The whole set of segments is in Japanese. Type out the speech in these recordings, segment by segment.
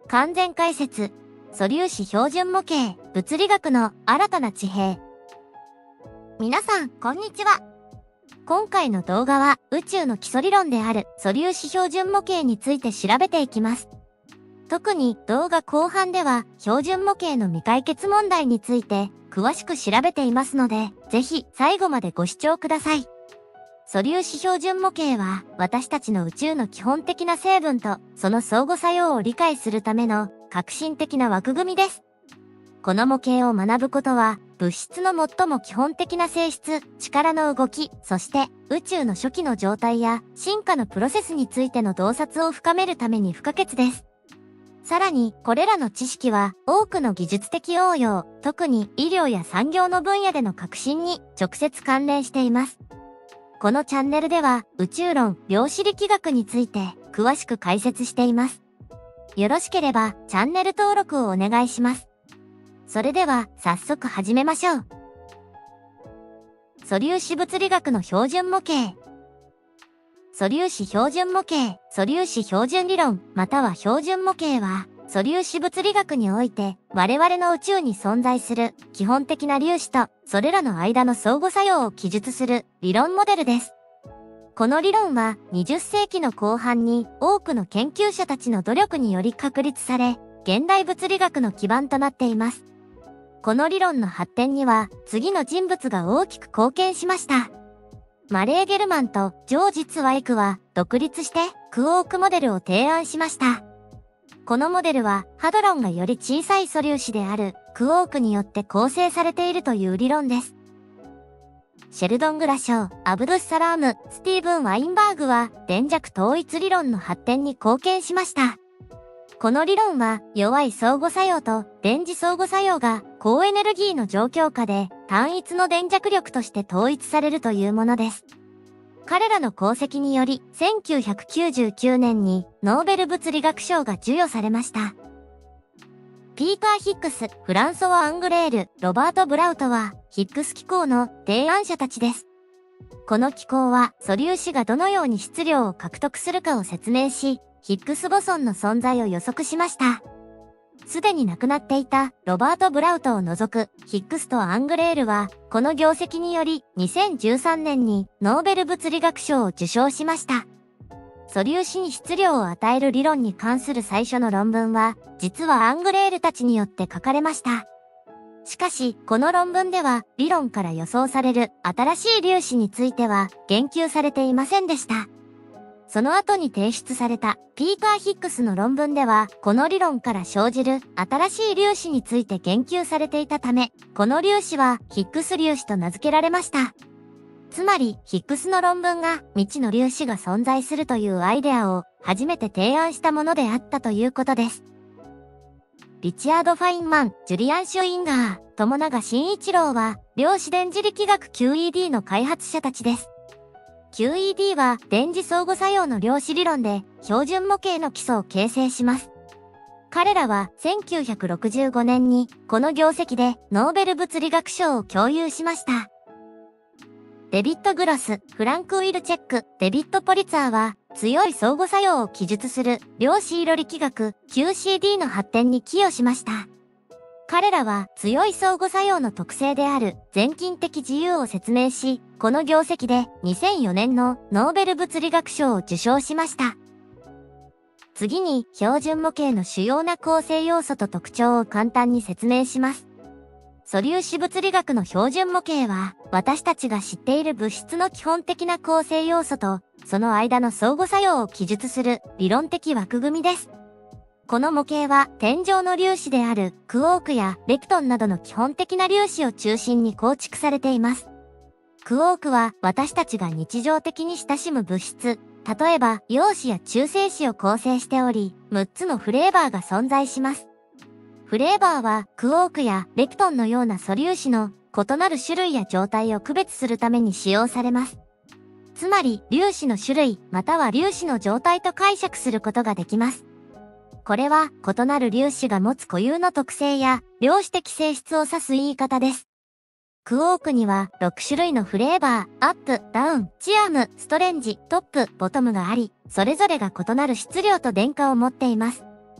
完全解説、素粒子標準模型、物理学の新たな地平。皆さん、こんにちは。今回の動画は宇宙の基礎理論である素粒子標準模型について調べていきます。特に動画後半では標準模型の未解決問題について詳しく調べていますので、ぜひ最後までご視聴ください。素粒子標準模型は私たちの宇宙の基本的な成分とその相互作用を理解するための革新的な枠組みです。この模型を学ぶことは物質の最も基本的な性質、力の動き、そして宇宙の初期の状態や進化のプロセスについての洞察を深めるために不可欠です。さらに、これらの知識は多くの技術的応用、特に医療や産業の分野での革新に直接関連しています。このチャンネルでは宇宙論、量子力学について詳しく解説しています。よろしければチャンネル登録をお願いします。それでは早速始めましょう。素粒子物理学の標準模型。素粒子標準模型、素粒子標準理論、または標準模型は、素粒子物理学において我々の宇宙に存在する基本的な粒子とそれらの間の相互作用を記述する理論モデルです。この理論は20世紀の後半に多くの研究者たちの努力により確立され、現代物理学の基盤となっています。この理論の発展には次の人物が大きく貢献しました。マレー・ゲルマンとジョージ・ツワイクは独立してクォークモデルを提案しました。このモデルはハドロンがより小さい素粒子であるクォークによって構成されているという理論です。シェルドン・グラショー、アブドゥッサラーム、スティーブン・ワインバーグは電弱統一理論の発展に貢献しました。この理論は弱い相互作用と電磁相互作用が高エネルギーの状況下で単一の電弱力として統一されるというものです。彼らの功績により1999年にノーベル物理学賞が授与されました。ピーター・ヒックス、フランソワ・アングレール、ロバート・ブラウトはヒックス機構の提案者たちです。この機構は素粒子がどのように質量を獲得するかを説明し、ヒッグスボソンの存在を予測しました。すでに亡くなっていたロバート・ブラウトを除くヒッグスとアングレールは、この業績により2013年にノーベル物理学賞を受賞しました。素粒子に質量を与える理論に関する最初の論文は、実はアングレールたちによって書かれました。しかし、この論文では理論から予想される新しい粒子については言及されていませんでした。その後に提出されたピーター・ヒックスの論文では、この理論から生じる新しい粒子について言及されていたため、この粒子はヒッグス粒子と名付けられました。つまり、ヒッグスの論文が未知の粒子が存在するというアイデアを初めて提案したものであったということです。リチャード・ファインマン、ジュリアン・シュインガー、友永慎一郎は、量子電磁力学 QED の開発者たちです。QED は電磁相互作用の量子理論で標準模型の基礎を形成します。彼らは1965年にこの業績でノーベル物理学賞を共有しました。デビッド・グロス、フランク・ウィルチェック、デビッド・ポリツァーは強い相互作用を記述する量子色力学 QCD の発展に寄与しました。彼らは強い相互作用の特性である全近的自由を説明し、この業績で2004年のノーベル物理学賞を受賞しました。次に標準模型の主要な構成要素と特徴を簡単に説明します。素粒子物理学の標準模型は、私たちが知っている物質の基本的な構成要素と、その間の相互作用を記述する理論的枠組みです。この模型は天上の粒子であるクォークやレプトンなどの基本的な粒子を中心に構築されています。クォークは私たちが日常的に親しむ物質、例えば陽子や中性子を構成しており、6つのフレーバーが存在します。フレーバーはクォークやレプトンのような素粒子の異なる種類や状態を区別するために使用されます。つまり粒子の種類または粒子の状態と解釈することができます。これは異なる粒子が持つ固有の特性や量子的性質を指す言い方です。クォークには6種類のフレーバー、アップ、ダウン、チアーム、ストレンジ、トップ、ボトムがあり、それぞれが異なる質量と電荷を持っています。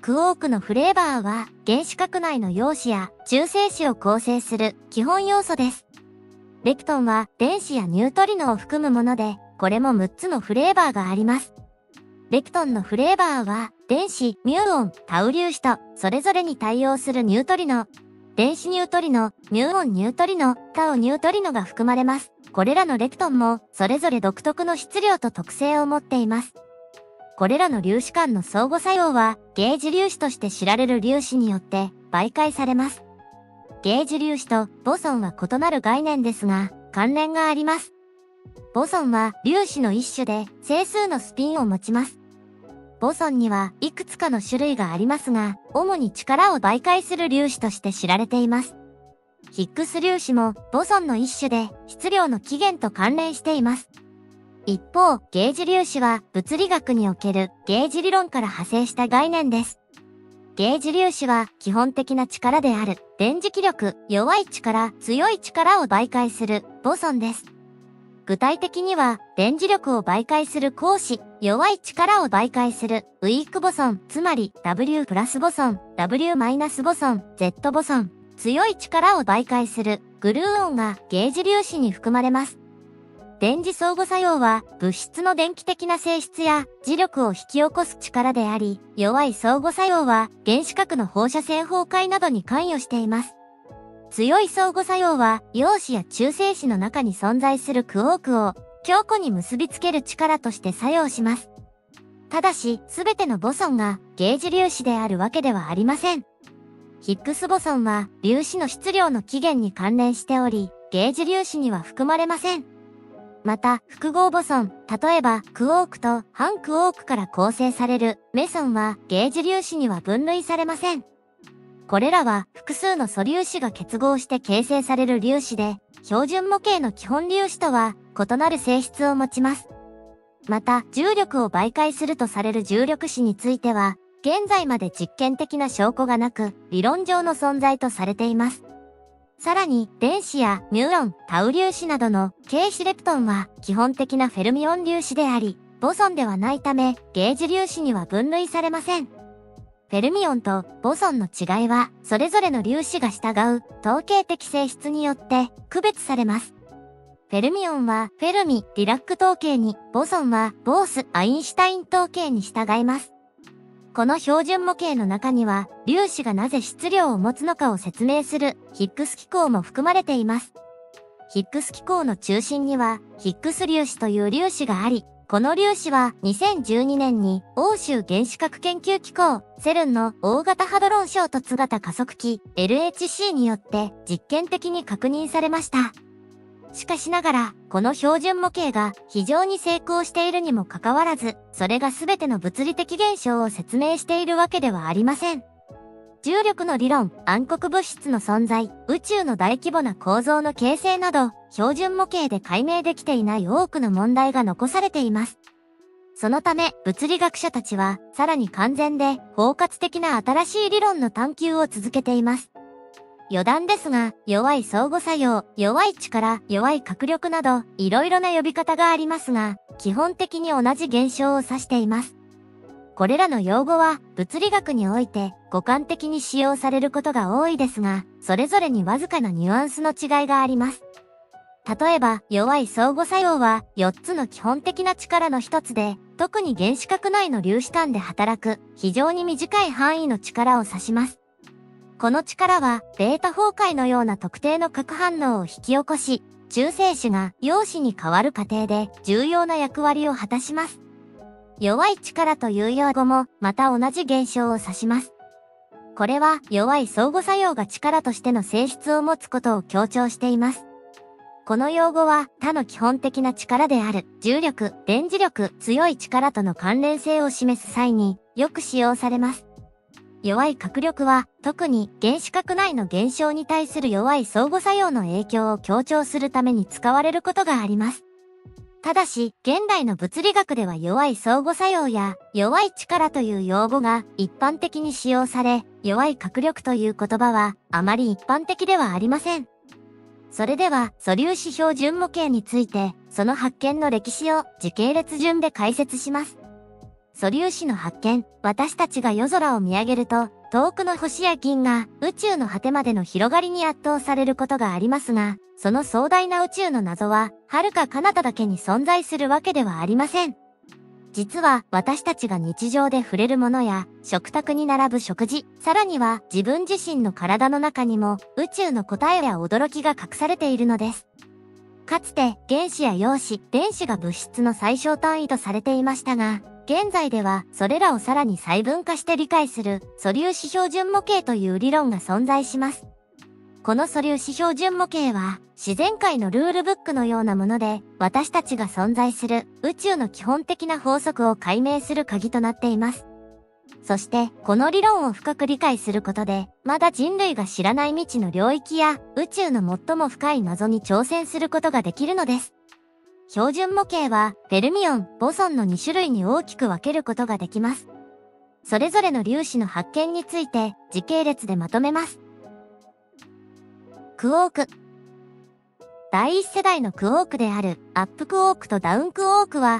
クォークのフレーバーは原子核内の陽子や中性子を構成する基本要素です。レプトンは電子やニュートリノを含むもので、これも6つのフレーバーがあります。レプトンのフレーバーは電子、ミューオン、タウ粒子とそれぞれに対応するニュートリノ、電子ニュートリノ、ミューオンニュートリノ、タウニュートリノが含まれます。これらのレプトンもそれぞれ独特の質量と特性を持っています。これらの粒子間の相互作用はゲージ粒子として知られる粒子によって媒介されます。ゲージ粒子とボソンは異なる概念ですが、関連があります。ボソンは粒子の一種で整数のスピンを持ちます。ボソンにはいくつかの種類がありますが、主に力を媒介する粒子として知られています。ヒッグス粒子もボソンの一種で質量の起源と関連しています。一方、ゲージ粒子は物理学におけるゲージ理論から派生した概念です。ゲージ粒子は基本的な力である電磁気力、弱い力、強い力を媒介するボソンです。具体的には、電磁力を媒介する光子、弱い力を媒介するウィークボソン、つまり W プラスボソン、W マイナスボソン、Z ボソン、強い力を媒介するグルーオンがゲージ粒子に含まれます。電磁相互作用は物質の電気的な性質や磁力を引き起こす力であり、弱い相互作用は原子核の放射線崩壊などに関与しています。強い相互作用は陽子や中性子の中に存在するクォークを強固に結びつける力として作用します。ただし、すべてのボソンがゲージ粒子であるわけではありません。ヒッグスボソンは粒子の質量の起源に関連しており、ゲージ粒子には含まれません。また、複合ボソン、例えばクォークと反クォークから構成されるメソンはゲージ粒子には分類されません。これらは複数の素粒子が結合して形成される粒子で、標準模型の基本粒子とは異なる性質を持ちます。また、重力を媒介するとされる重力子については、現在まで実験的な証拠がなく、理論上の存在とされています。さらに、電子やミューオン、タウ粒子などの軽子レプトンは基本的なフェルミオン粒子であり、ボソンではないため、ゲージ粒子には分類されません。フェルミオンとボソンの違いは、それぞれの粒子が従う統計的性質によって区別されます。フェルミオンはフェルミ、ディラック統計に、ボソンはボース、アインシュタイン統計に従います。この標準模型の中には、粒子がなぜ質量を持つのかを説明するヒッグス機構も含まれています。ヒッグス機構の中心には、ヒッグス粒子という粒子があり、この粒子は2012年に欧州原子核研究機構セルンの大型ハドロン衝突型加速器 LHC によって実験的に確認されました。しかしながら、この標準模型が非常に成功しているにもかかわらず、それが全ての物理的現象を説明しているわけではありません。重力の理論、暗黒物質の存在、宇宙の大規模な構造の形成など、標準模型で解明できていない多くの問題が残されています。そのため、物理学者たちは、さらに完全で包括的な新しい理論の探求を続けています。余談ですが、弱い相互作用、弱い力、弱い角力など、いろいろな呼び方がありますが、基本的に同じ現象を指しています。これらの用語は、物理学において、互換的に使用されることが多いですが、それぞれにわずかなニュアンスの違いがあります。例えば、弱い相互作用は、4つの基本的な力の一つで、特に原子核内の粒子間で働く、非常に短い範囲の力を指します。この力は、ベータ崩壊のような特定の核反応を引き起こし、中性子が陽子に変わる過程で重要な役割を果たします。弱い力という用語も、また同じ現象を指します。これは、弱い相互作用が力としての性質を持つことを強調しています。この用語は、他の基本的な力である、重力、電磁力、強い力との関連性を示す際に、よく使用されます。弱い角力は、特に原子核内の現象に対する弱い相互作用の影響を強調するために使われることがあります。ただし、現代の物理学では弱い相互作用や弱い力という用語が一般的に使用され、弱い角力という言葉はあまり一般的ではありません。それでは、素粒子標準模型について、その発見の歴史を時系列順で解説します。 素粒子の発見。私たちが夜空を見上げると、遠くの星や銀河、宇宙の果てまでの広がりに圧倒されることがありますが、その壮大な宇宙の謎は、遥か彼方だけに存在するわけではありません。実は、私たちが日常で触れるものや、食卓に並ぶ食事、さらには自分自身の体の中にも、宇宙の答えや驚きが隠されているのです。かつて、原子や陽子、電子が物質の最小単位とされていましたが、現在では、それらをさらに細分化して理解する、素粒子標準模型という理論が存在します。この素粒子標準模型は、自然界のルールブックのようなもので、私たちが存在する宇宙の基本的な法則を解明する鍵となっています。そして、この理論を深く理解することで、まだ人類が知らない未知の領域や、宇宙の最も深い謎に挑戦することができるのです。標準模型は、フェルミオン、ボソンの2種類に大きく分けることができます。それぞれの粒子の発見について、時系列でまとめます。クォーク。第一世代のクォークであるアップクォークとダウンクォークは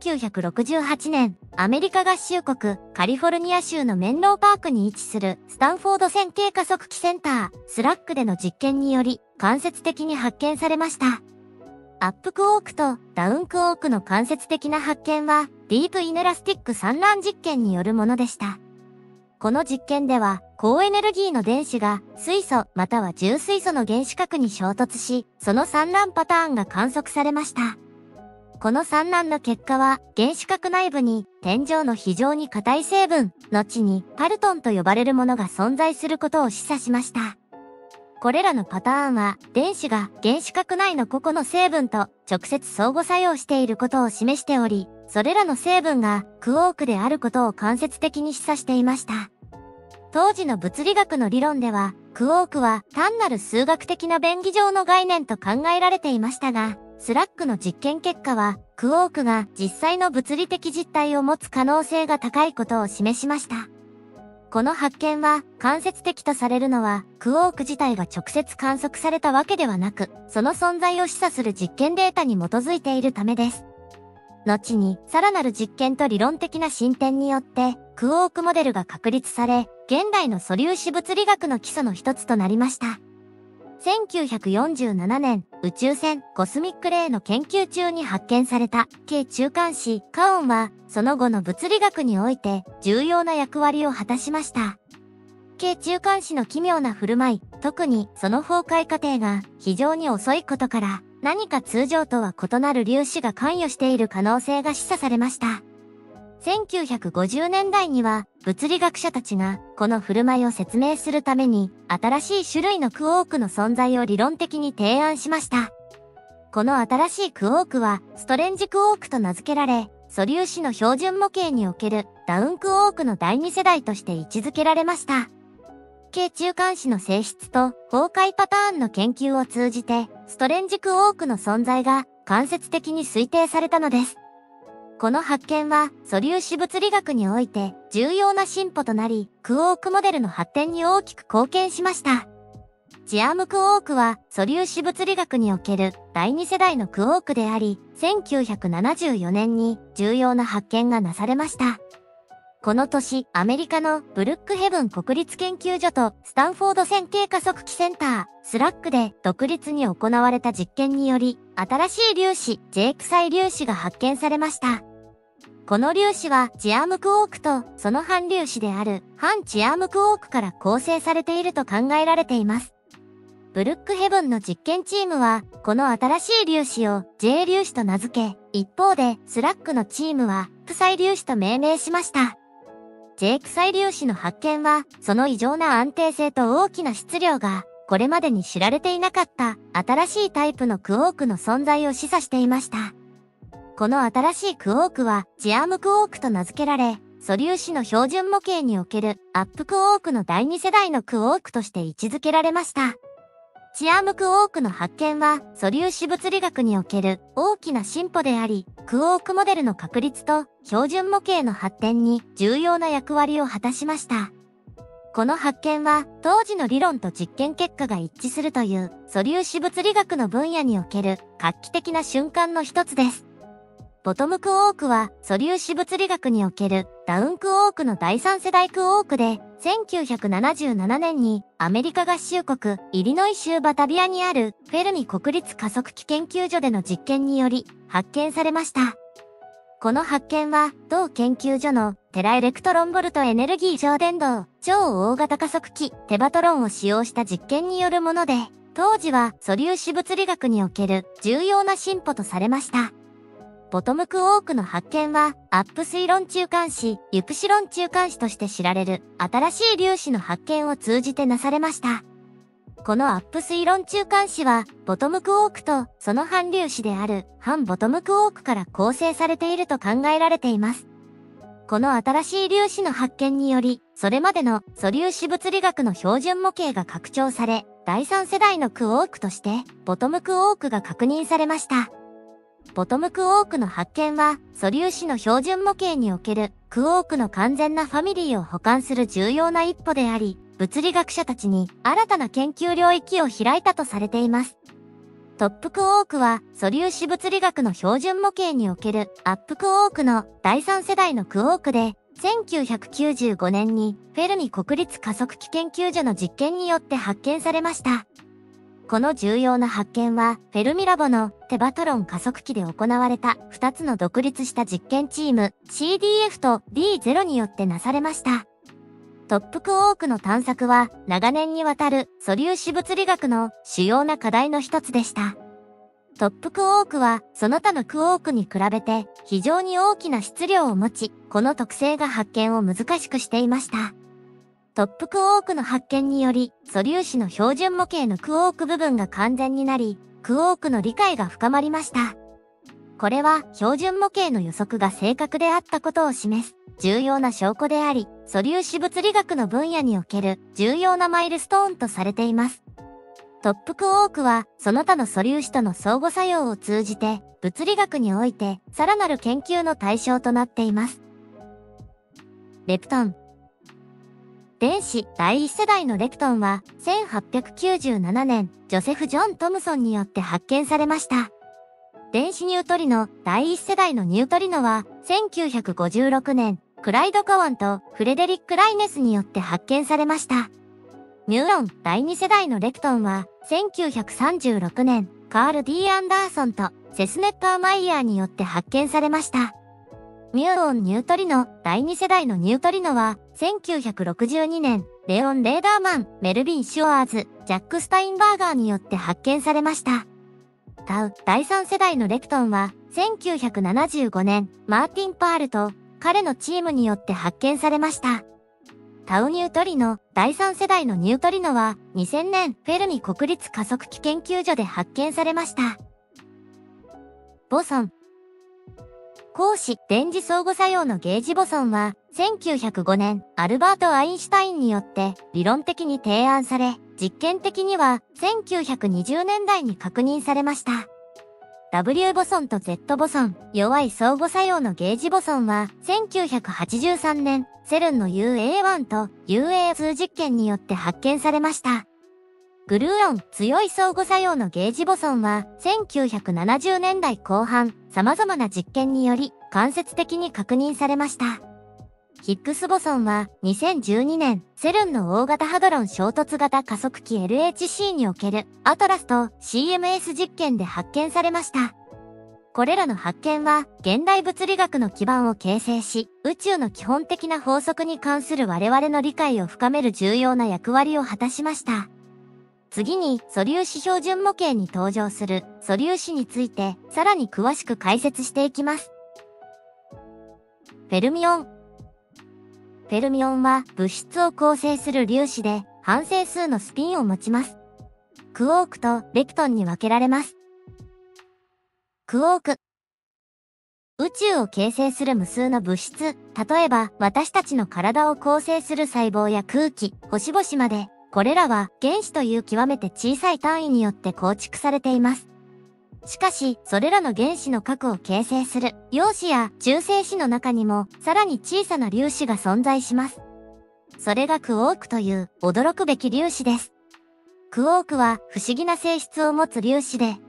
1968年アメリカ合衆国カリフォルニア州のメンローパークに位置するスタンフォード線形加速器センタースラックでの実験により間接的に発見されました。アップクォークとダウンクォークの間接的な発見はディープイネラスティック産卵実験によるものでした。この実験では、高エネルギーの電子が水素または重水素の原子核に衝突し、その産卵パターンが観測されました。この産卵の結果は、原子核内部に天井の非常に硬い成分、後にパルトンと呼ばれるものが存在することを示唆しました。これらのパターンは、電子が原子核内の個々の成分と直接相互作用していることを示しており、それらの成分がクォークであることを間接的に示唆していました。当時の物理学の理論では、クォークは単なる数学的な便宜上の概念と考えられていましたが、スラックの実験結果は、クォークが実際の物理的実体を持つ可能性が高いことを示しました。この発見は間接的とされるのは、クォーク自体が直接観測されたわけではなく、その存在を示唆する実験データに基づいているためです。後に、さらなる実験と理論的な進展によって、クォークモデルが確立され、現代の素粒子物理学の基礎の一つとなりました。1947年、宇宙船コスミックレイの研究中に発見された軽中間子カオンは、その後の物理学において重要な役割を果たしました。軽中間子の奇妙な振る舞い、特にその崩壊過程が非常に遅いことから、何か通常とは異なる粒子が関与している可能性が示唆されました。1950年代には物理学者たちがこの振る舞いを説明するために新しい種類のクォークの存在を理論的に提案しました。この新しいクォークはストレンジクォークと名付けられ、素粒子の標準模型におけるダウンクォークの第二世代として位置づけられました。軽中間子の性質と崩壊パターンの研究を通じて、ストレンジクォークの存在が間接的に推定されたのです。この発見は素粒子物理学において重要な進歩となり、クォークモデルの発展に大きく貢献しました。チアームクォークは素粒子物理学における第二世代のクォークであり、1974年に重要な発見がなされました。この年、アメリカのブルックヘブン国立研究所とスタンフォード線形加速器センター、スラックで独立に行われた実験により、新しい粒子、ジェイクサイ粒子が発見されました。この粒子はチアームクォークとその反粒子である反チアームクォークから構成されていると考えられています。ブルックヘブンの実験チームは、この新しい粒子を J 粒子と名付け、一方でスラックのチームはクサイ粒子と命名しました。ジェイクサイ粒子の発見は、その異常な安定性と大きな質量が、これまでに知られていなかった新しいタイプのクォークの存在を示唆していました。この新しいクォークはチアームクォークと名付けられ、素粒子の標準模型におけるアップクォークの第二世代のクォークとして位置づけられました。チアームクォークの発見は素粒子物理学における大きな進歩であり、クォークモデルの確立と標準模型の発展に重要な役割を果たしました。この発見は当時の理論と実験結果が一致するという素粒子物理学の分野における画期的な瞬間の一つです。 ボトムクォークは素粒子物理学におけるダウンクォークの第3世代クォークで、1977年にアメリカ合衆国イリノイ州バタビアにあるフェルミ国立加速器研究所での実験により発見されました。この発見は同研究所のテラエレクトロンボルトエネルギー超伝導超大型加速器テバトロンを使用した実験によるもので、当時は素粒子物理学における重要な進歩とされました。ボトムクォークの発見は、アップ推論中間子、ユプシロン中間子として知られる新しい粒子の発見を通じてなされました。このアップ推論中間子は、ボトムクォークとその反粒子である反ボトムクォークから構成されていると考えられています。この新しい粒子の発見により、それまでの素粒子物理学の標準模型が拡張され、第3世代のクォークとして、ボトムクォークが確認されました。ボトムクォークの発見は、素粒子の標準模型におけるクォークの完全なファミリーを補完する重要な一歩であり、物理学者たちに新たな研究領域を開いたとされています。トップクォークは素粒子物理学の標準模型におけるアップクォークの第3世代のクォークで、1995年にフェルミ国立加速器研究所の実験によって発見されました。この重要な発見は、フェルミラボのテバトロン加速器で行われた2つの独立した実験チーム CDF と D0 によってなされました。トップクォークの探索は長年にわたる素粒子物理学の主要な課題の一つでした。トップクォークはその他のクォークに比べて非常に大きな質量を持ち、この特性が発見を難しくしていました。トップクォークの発見により、素粒子の標準模型のクォーク部分が完全になり、クォークの理解が深まりました。これは標準模型の予測が正確であったことを示す重要な証拠であり、素粒子物理学の分野における重要なマイルストーンとされています。トップクォークはその他の素粒子との相互作用を通じて物理学においてさらなる研究の対象となっています。レプトン。電子第1世代のレプトンは1897年ジョセフ・ジョン・トムソンによって発見されました。電子ニュートリノ第1世代のニュートリノは1956年クライド・カワンとフレデリック・ライネスによって発見されました。ミューロン第2世代のレプトンは1936年カール・D・アンダーソンとセスネッター・マイヤーによって発見されました。ミューオンニュートリノ第2世代のニュートリノは1962年レオン・レーダーマン、メルビン・シュワーズ、ジャック・スタインバーガーによって発見されました。タウ第3世代のレプトンは1975年マーティン・パールと彼のチームによって発見されました。タウニュートリノ第3世代のニュートリノは2000年フェルミ国立加速器研究所で発見されました。ボソン。光子電磁相互作用のゲージボソンは1905年アルバート・アインシュタインによって理論的に提案され、実験的には1920年代に確認されました。W ボソンと Z ボソン、弱い相互作用のゲージボソンは1983年セルンの UA1 と UA2 実験によって発見されました。グルーロン、強い相互作用のゲージボソンは1970年代後半、様々な実験により間接的に確認されました。ヒッグスボソンは2012年、セルンの大型ハドロン衝突型加速器 LHC におけるアトラスと CMS 実験で発見されました。これらの発見は現代物理学の基盤を形成し、宇宙の基本的な法則に関する我々の理解を深める重要な役割を果たしました。次に素粒子標準模型に登場する素粒子についてさらに詳しく解説していきます。フェルミオン。フェルミオンは物質を構成する粒子で反整数のスピンを持ちます。クォークとレプトンに分けられます。クォーク。宇宙を形成する無数の物質、例えば私たちの体を構成する細胞や空気、星々まで、これらは原子という極めて小さい単位によって構築されています。しかし、それらの原子の核を形成する陽子や中性子の中にもさらに小さな粒子が存在します。それがクォークという驚くべき粒子です。クォークは不思議な性質を持つ粒子で、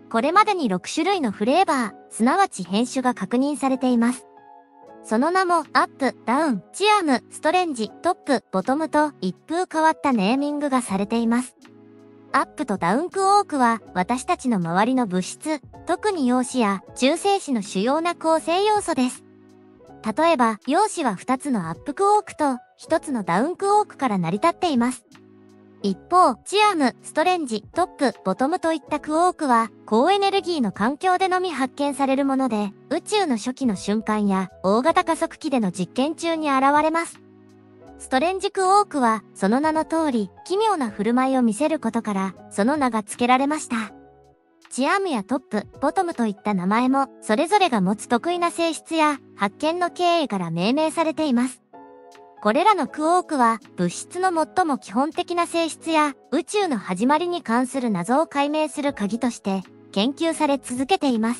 これまでに6種類のフレーバー、すなわち変種が確認されています。その名も、アップ、ダウン、チアーム、ストレンジ、トップ、ボトムと一風変わったネーミングがされています。アップとダウンクオークは私たちの周りの物質、特に陽子や中性子の主要な構成要素です。例えば、陽子は2つのアップクオークと1つのダウンクオークから成り立っています。一方、チアーム、ストレンジ、トップ、ボトムといったクオークは高エネルギーの環境でのみ発見されるもので、宇宙の初期の瞬間や大型加速器での実験中に現れます。ストレンジクオークはその名の通り奇妙な振る舞いを見せることからその名が付けられました。チアームやトップ、ボトムといった名前もそれぞれが持つ得意な性質や発見の経緯から命名されています。これらのクオークは物質の最も基本的な性質や宇宙の始まりに関する謎を解明する鍵として研究され続けています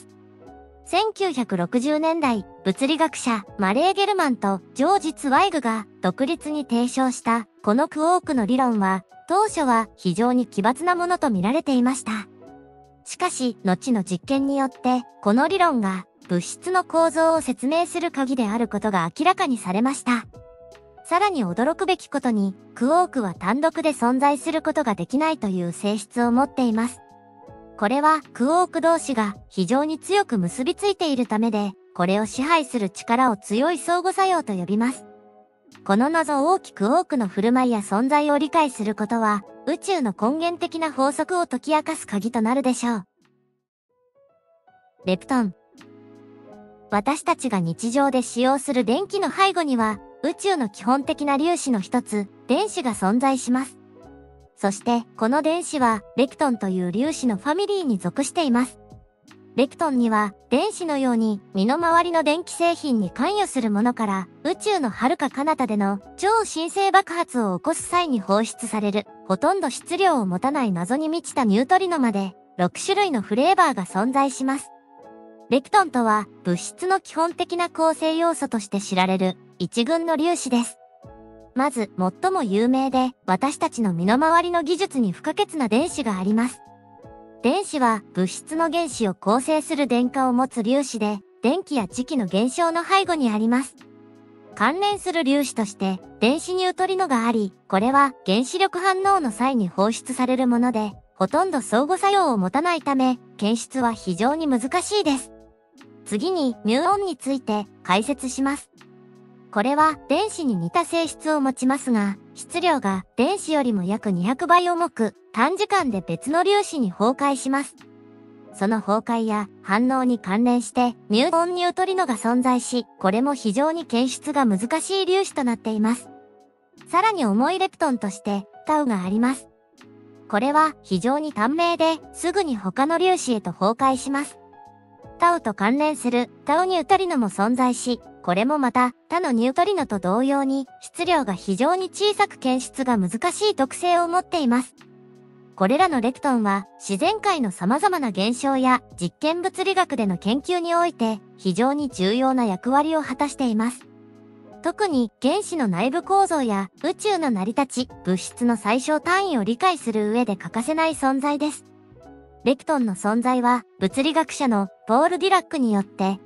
。1960年代、物理学者マレー・ゲルマンとジョージ・ツワイグが独立に提唱したこのクオークの理論は当初は非常に奇抜なものと見られていました。しかし、後の実験によってこの理論が物質の構造を説明する鍵であることが明らかにされました。さらに驚くべきことに、クオークは単独で存在することができないという性質を持っています。これはクオーク同士が非常に強く結びついているためで、これを支配する力を強い相互作用と呼びます。この謎大きく多くの振る舞いや存在を理解することは、宇宙の根源的な法則を解き明かす鍵となるでしょう。レプトン。私たちが日常で使用する電気の背後には、宇宙の基本的な粒子の一つ、電子が存在します。そして、この電子は、レプトンという粒子のファミリーに属しています。レプトンには、電子のように、身の回りの電気製品に関与するものから、宇宙の遥か彼方での超新星爆発を起こす際に放出される、ほとんど質量を持たない謎に満ちたニュートリノまで、6種類のフレーバーが存在します。レプトンとは、物質の基本的な構成要素として知られる、一群の粒子です。まず、最も有名で、私たちの身の回りの技術に不可欠な電子があります。電子は、物質の原子を構成する電荷を持つ粒子で、電気や磁気の現象の背後にあります。関連する粒子として、電子ニュートリノがあり、これは原子力反応の際に放出されるもので、ほとんど相互作用を持たないため、検出は非常に難しいです。次に、ミューオンについて解説します。これは電子に似た性質を持ちますが、質量が電子よりも約200倍重く、短時間で別の粒子に崩壊します。その崩壊や反応に関連して、ミューオンニュートリノが存在し、これも非常に検出が難しい粒子となっています。さらに重いレプトンとして、タウがあります。これは非常に短命で、すぐに他の粒子へと崩壊します。タウと関連するタウニュートリノも存在し、これもまた他のニュートリノと同様に質量が非常に小さく検出が難しい特性を持っています。これらのレプトンは自然界の様々な現象や実験物理学での研究において非常に重要な役割を果たしています。特に原子の内部構造や宇宙の成り立ち、物質の最小単位を理解する上で欠かせない存在です。レプトンの存在は物理学者のポール・ディラックによって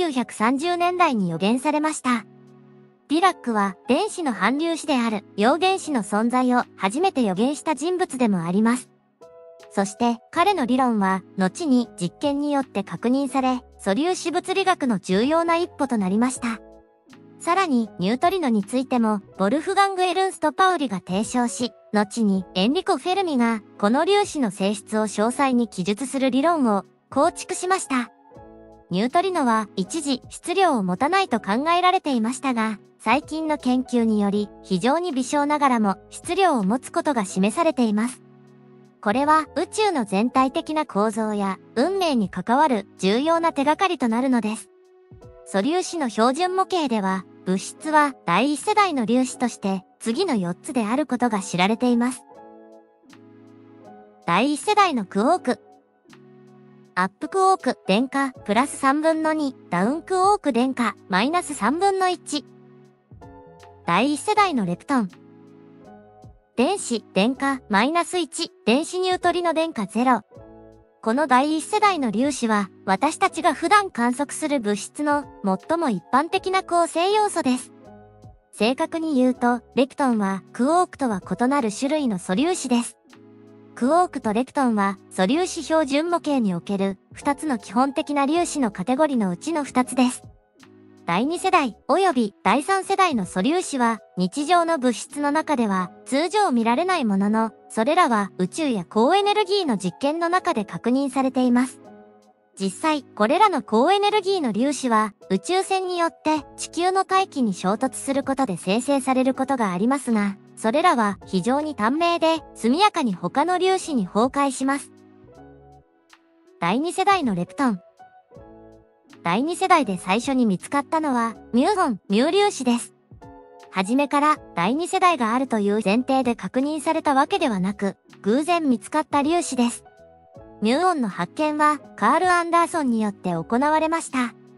1930年代に予言されました。ディラックは電子の反粒子である陽原子の存在を初めて予言した人物でもあります。そして彼の理論は後に実験によって確認され、素粒子物理学の重要な一歩となりました。さらにニュートリノについてもボルフガング・エルンスト・パウリが提唱し、後にエンリコ・フェルミがこの粒子の性質を詳細に記述する理論を構築しました。ニュートリノは一時質量を持たないと考えられていましたが、最近の研究により非常に微小ながらも質量を持つことが示されています。これは宇宙の全体的な構造や運命に関わる重要な手がかりとなるのです。素粒子の標準模型では、物質は第一世代の粒子として次の4つであることが知られています。第一世代のクオーク。アップクオーク電荷プラス3分の2、ダウンクオーク電荷マイナス3分の1。第一世代のレプトン。電子電荷マイナス1、電子ニュートリノ電荷0。 この第一世代の粒子は、私たちが普段観測する物質の最も一般的な構成要素です。正確に言うと、レプトンはクォークとは異なる種類の素粒子です。クォークとレプトンは素粒子標準模型における2つの基本的な粒子のカテゴリのうちの2つです。第2世代及び第3世代の素粒子は日常の物質の中では通常見られないものの、それらは宇宙や高エネルギーの実験の中で確認されています。実際、これらの高エネルギーの粒子は宇宙船によって地球の大気に衝突することで生成されることがありますが、それらは非常に短命で速やかに他の粒子に崩壊します。第2世代のレプトン。第2世代で最初に見つかったのはミュー粒子です。初めから第2世代があるという前提で確認されたわけではなく、偶然見つかった粒子です。ミューオンの発見はカール・アンダーソンによって行われました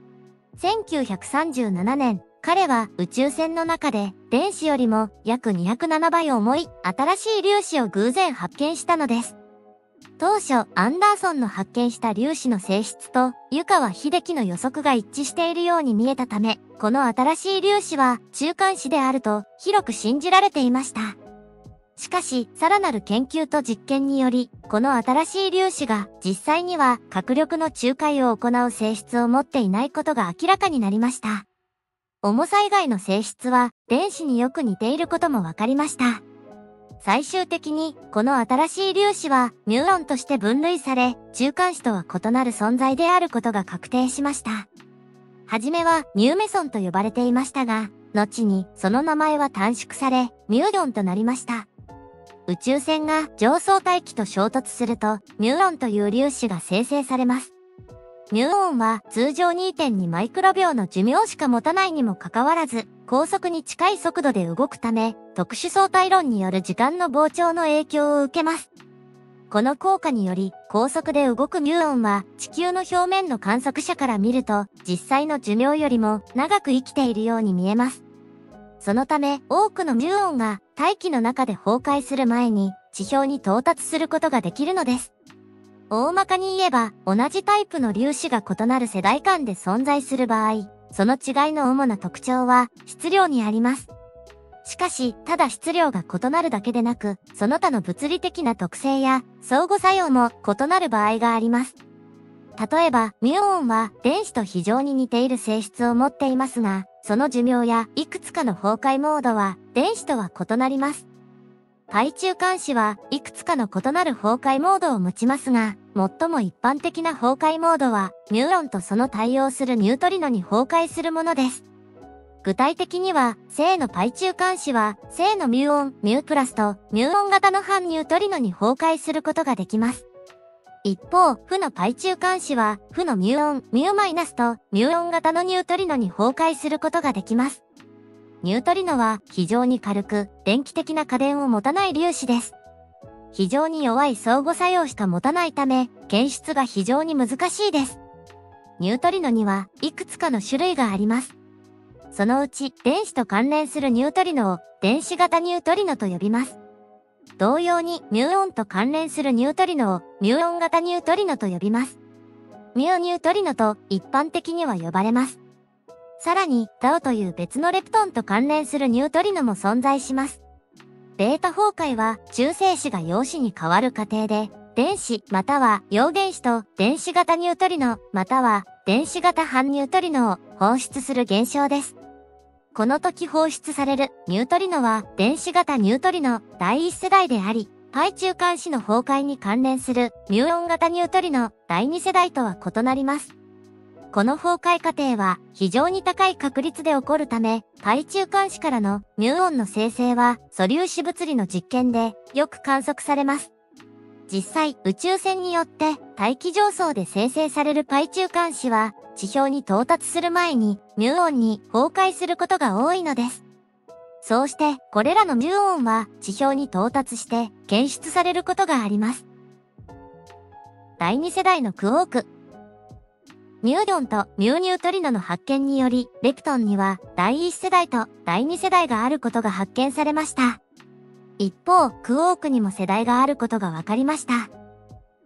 。1937年、彼は宇宙船の中で電子よりも約207倍重い新しい粒子を偶然発見したのです。当初、アンダーソンの発見した粒子の性質と湯川秀樹の予測が一致しているように見えたため、この新しい粒子は中間子であると広く信じられていました。しかし、さらなる研究と実験により、この新しい粒子が実際には核力の仲介を行う性質を持っていないことが明らかになりました。重さ以外の性質は電子によく似ていることも分かりました。最終的に、この新しい粒子はミューオンとして分類され、中間子とは異なる存在であることが確定しました。はじめはミューメソンと呼ばれていましたが、後にその名前は短縮され、ミューオンとなりました。宇宙船が上層大気と衝突すると、ミューオンという粒子が生成されます。ミューオンは通常 2.2 マイクロ秒の寿命しか持たないにもかかわらず、高速に近い速度で動くため、特殊相対論による時間の膨張の影響を受けます。この効果により、高速で動くミューオンは地球の表面の観測者から見ると、実際の寿命よりも長く生きているように見えます。そのため、多くのミューオンが大気の中で崩壊する前に地表に到達することができるのです。大まかに言えば、同じタイプの粒子が異なる世代間で存在する場合、その違いの主な特徴は質量にあります。しかし、ただ質量が異なるだけでなく、その他の物理的な特性や相互作用も異なる場合があります。例えば、ミューオンは電子と非常に似ている性質を持っていますが、その寿命やいくつかの崩壊モードは電子とは異なります。対中間子はいくつかの異なる崩壊モードを持ちますが、最も一般的な崩壊モードは、ミューオンとその対応するニュートリノに崩壊するものです。具体的には、正のパイ中間子は、正のミューオン、ミュープラスと、ミューオン型の反ニュートリノに崩壊することができます。一方、負のパイ中間子は、負のミューオン、ミューマイナスと、ミューオン型のニュートリノに崩壊することができます。ニュートリノは非常に軽く、電気的な過電を持たない粒子です。非常に弱い相互作用しか持たないため、検出が非常に難しいです。ニュートリノにはいくつかの種類があります。そのうち、電子と関連するニュートリノを電子型ニュートリノと呼びます。同様に、ミューオンと関連するニュートリノをミューオン型ニュートリノと呼びます。ミューニュートリノと一般的には呼ばれます。さらに、ダオという別のレプトンと関連するニュートリノも存在します。ベータ崩壊は中性子が陽子に変わる過程で、電子または陽原子と電子型ニュートリノまたは電子型反ニュートリノを放出する現象です。この時放出されるニュートリノは電子型ニュートリノ第一世代であり、パ中間子の崩壊に関連するミューオン型ニュートリノ第二世代とは異なります。この崩壊過程は非常に高い確率で起こるため、パ中間子からのミューオンの生成は素粒子物理の実験でよく観測されます。実際、宇宙船によって大気上層で生成されるパ中間子は地表に到達する前にミューオンに崩壊することが多いのです。そうして、これらのミューオンは地表に到達して検出されることがあります。第2世代のクォーク。ミューオンとミューニュートリノの発見により、レプトンには第1世代と第2世代があることが発見されました。一方、クォークにも世代があることが分かりました。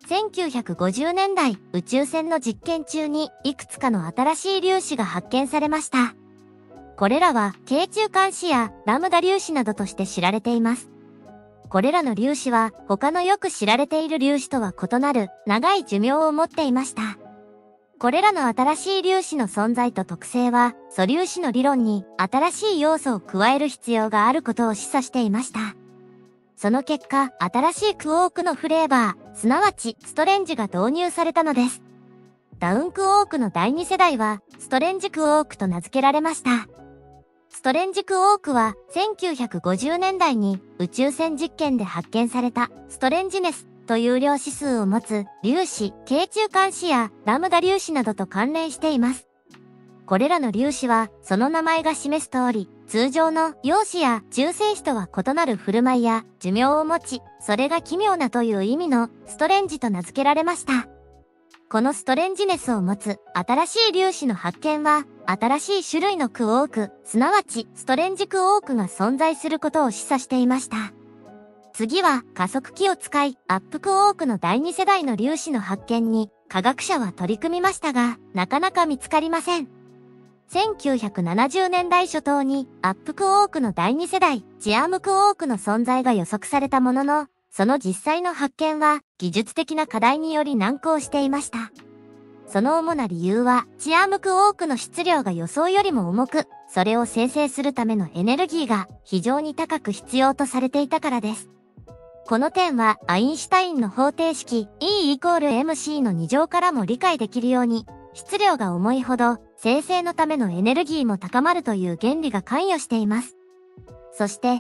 1950年代、宇宙船の実験中にいくつかの新しい粒子が発見されました。これらは、京中間子やラムダ粒子などとして知られています。これらの粒子は、他のよく知られている粒子とは異なる長い寿命を持っていました。これらの新しい粒子の存在と特性は、素粒子の理論に新しい要素を加える必要があることを示唆していました。その結果、新しいクォークのフレーバー、すなわちストレンジが導入されたのです。ダウンクォークの第2世代は、ストレンジクォークと名付けられました。ストレンジクォークは、1950年代に宇宙船実験で発見されたストレンジネスという量子数を持つ粒子、京中間子やラムダ粒子などと関連しています。これらの粒子は、その名前が示す通り、通常の陽子や中性子とは異なる振る舞いや寿命を持ち、それが奇妙なという意味のストレンジと名付けられました。このストレンジネスを持つ新しい粒子の発見は、新しい種類のクォーク、すなわちストレンジクォークが存在することを示唆していました。次は加速器を使い、アップクォークの第2世代の粒子の発見に科学者は取り組みましたが、なかなか見つかりません。1970年代初頭にアップクォークの第2世代、チアームクォークの存在が予測されたものの、その実際の発見は技術的な課題により難航していました。その主な理由は、チアームクォークの質量が予想よりも重く、それを生成するためのエネルギーが非常に高く必要とされていたからです。この点はアインシュタインの方程式 E=mc の2乗からも理解できるように、質量が重いほど生成のためのエネルギーも高まるという原理が関与しています。そして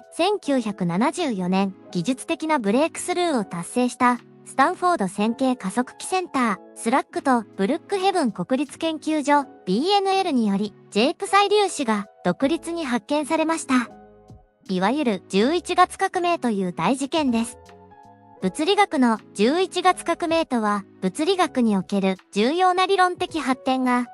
1974年、技術的なブレイクスルーを達成したスタンフォード線形加速器センター、スラックとブルックヘブン国立研究所 BNL により、ジェイプサイ粒子が独立に発見されました。いわゆる11月革命という大事件です。物理学の11月革命とは、物理学における重要な理論的発展が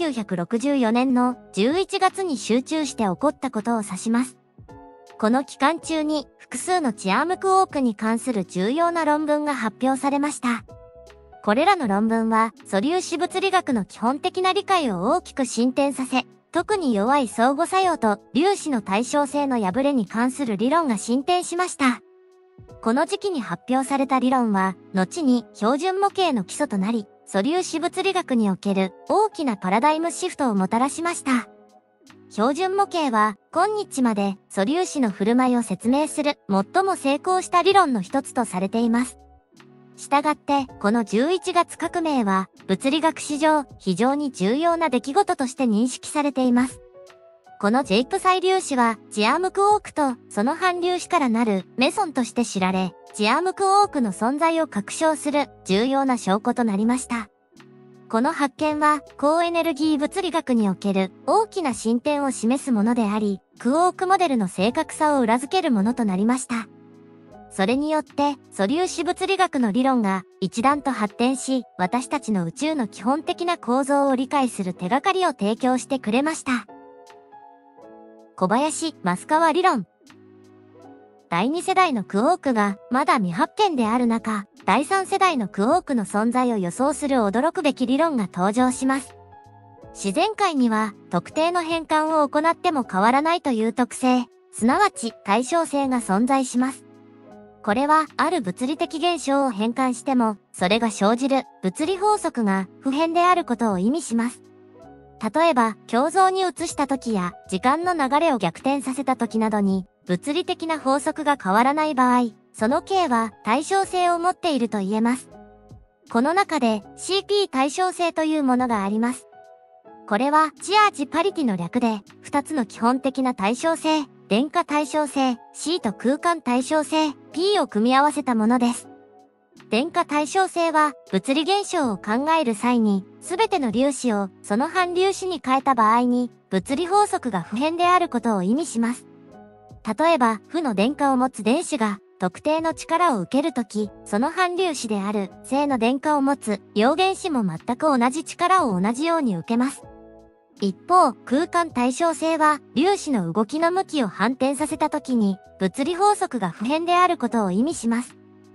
1964年の11月に集中して起こったことを指します。この期間中に複数のチアームクォークに関する重要な論文が発表されました。これらの論文は素粒子物理学の基本的な理解を大きく進展させ、特に弱い相互作用と粒子の対称性の破れに関する理論が進展しました。この時期に発表された理論は、後に標準模型の基礎となり、素粒子物理学における大きなパラダイムシフトをもたらしました。標準模型は、今日まで素粒子の振る舞いを説明する最も成功した理論の一つとされています。したがって、この11月革命は、物理学史上非常に重要な出来事として認識されています。このジェイプサイ粒子は、チアームクォークとその反粒子からなるメソンとして知られ、チアームクォークの存在を確証する重要な証拠となりました。この発見は、高エネルギー物理学における大きな進展を示すものであり、クォークモデルの正確さを裏付けるものとなりました。それによって、素粒子物理学の理論が一段と発展し、私たちの宇宙の基本的な構造を理解する手がかりを提供してくれました。小林・増川理論。第2世代のクォークがまだ未発見である中、第3世代のクォークの存在を予想する驚くべき理論が登場します。自然界には特定の変換を行っても変わらないという特性、すなわち対称性が存在します。これはある物理的現象を変換しても、それが生じる物理法則が不変であることを意味します。例えば、鏡像に移した時や時間の流れを逆転させた時などに、物理的な法則が変わらない場合、その形は対称性を持っていると言えます。この中で CP 対称性というものがあります。これはチアージパリティの略で、2つの基本的な対称性、電荷対称性、C と空間対称性、P を組み合わせたものです。電荷対称性は物理現象を考える際に、すべての粒子をその反粒子に変えた場合に、物理法則が不変であることを意味します。例えば、負の電荷を持つ電子が特定の力を受けるとき、その反粒子である正の電荷を持つ陽原子も全く同じ力を同じように受けます。一方、空間対称性は粒子の動きの向きを反転させたときに、物理法則が不変であることを意味します。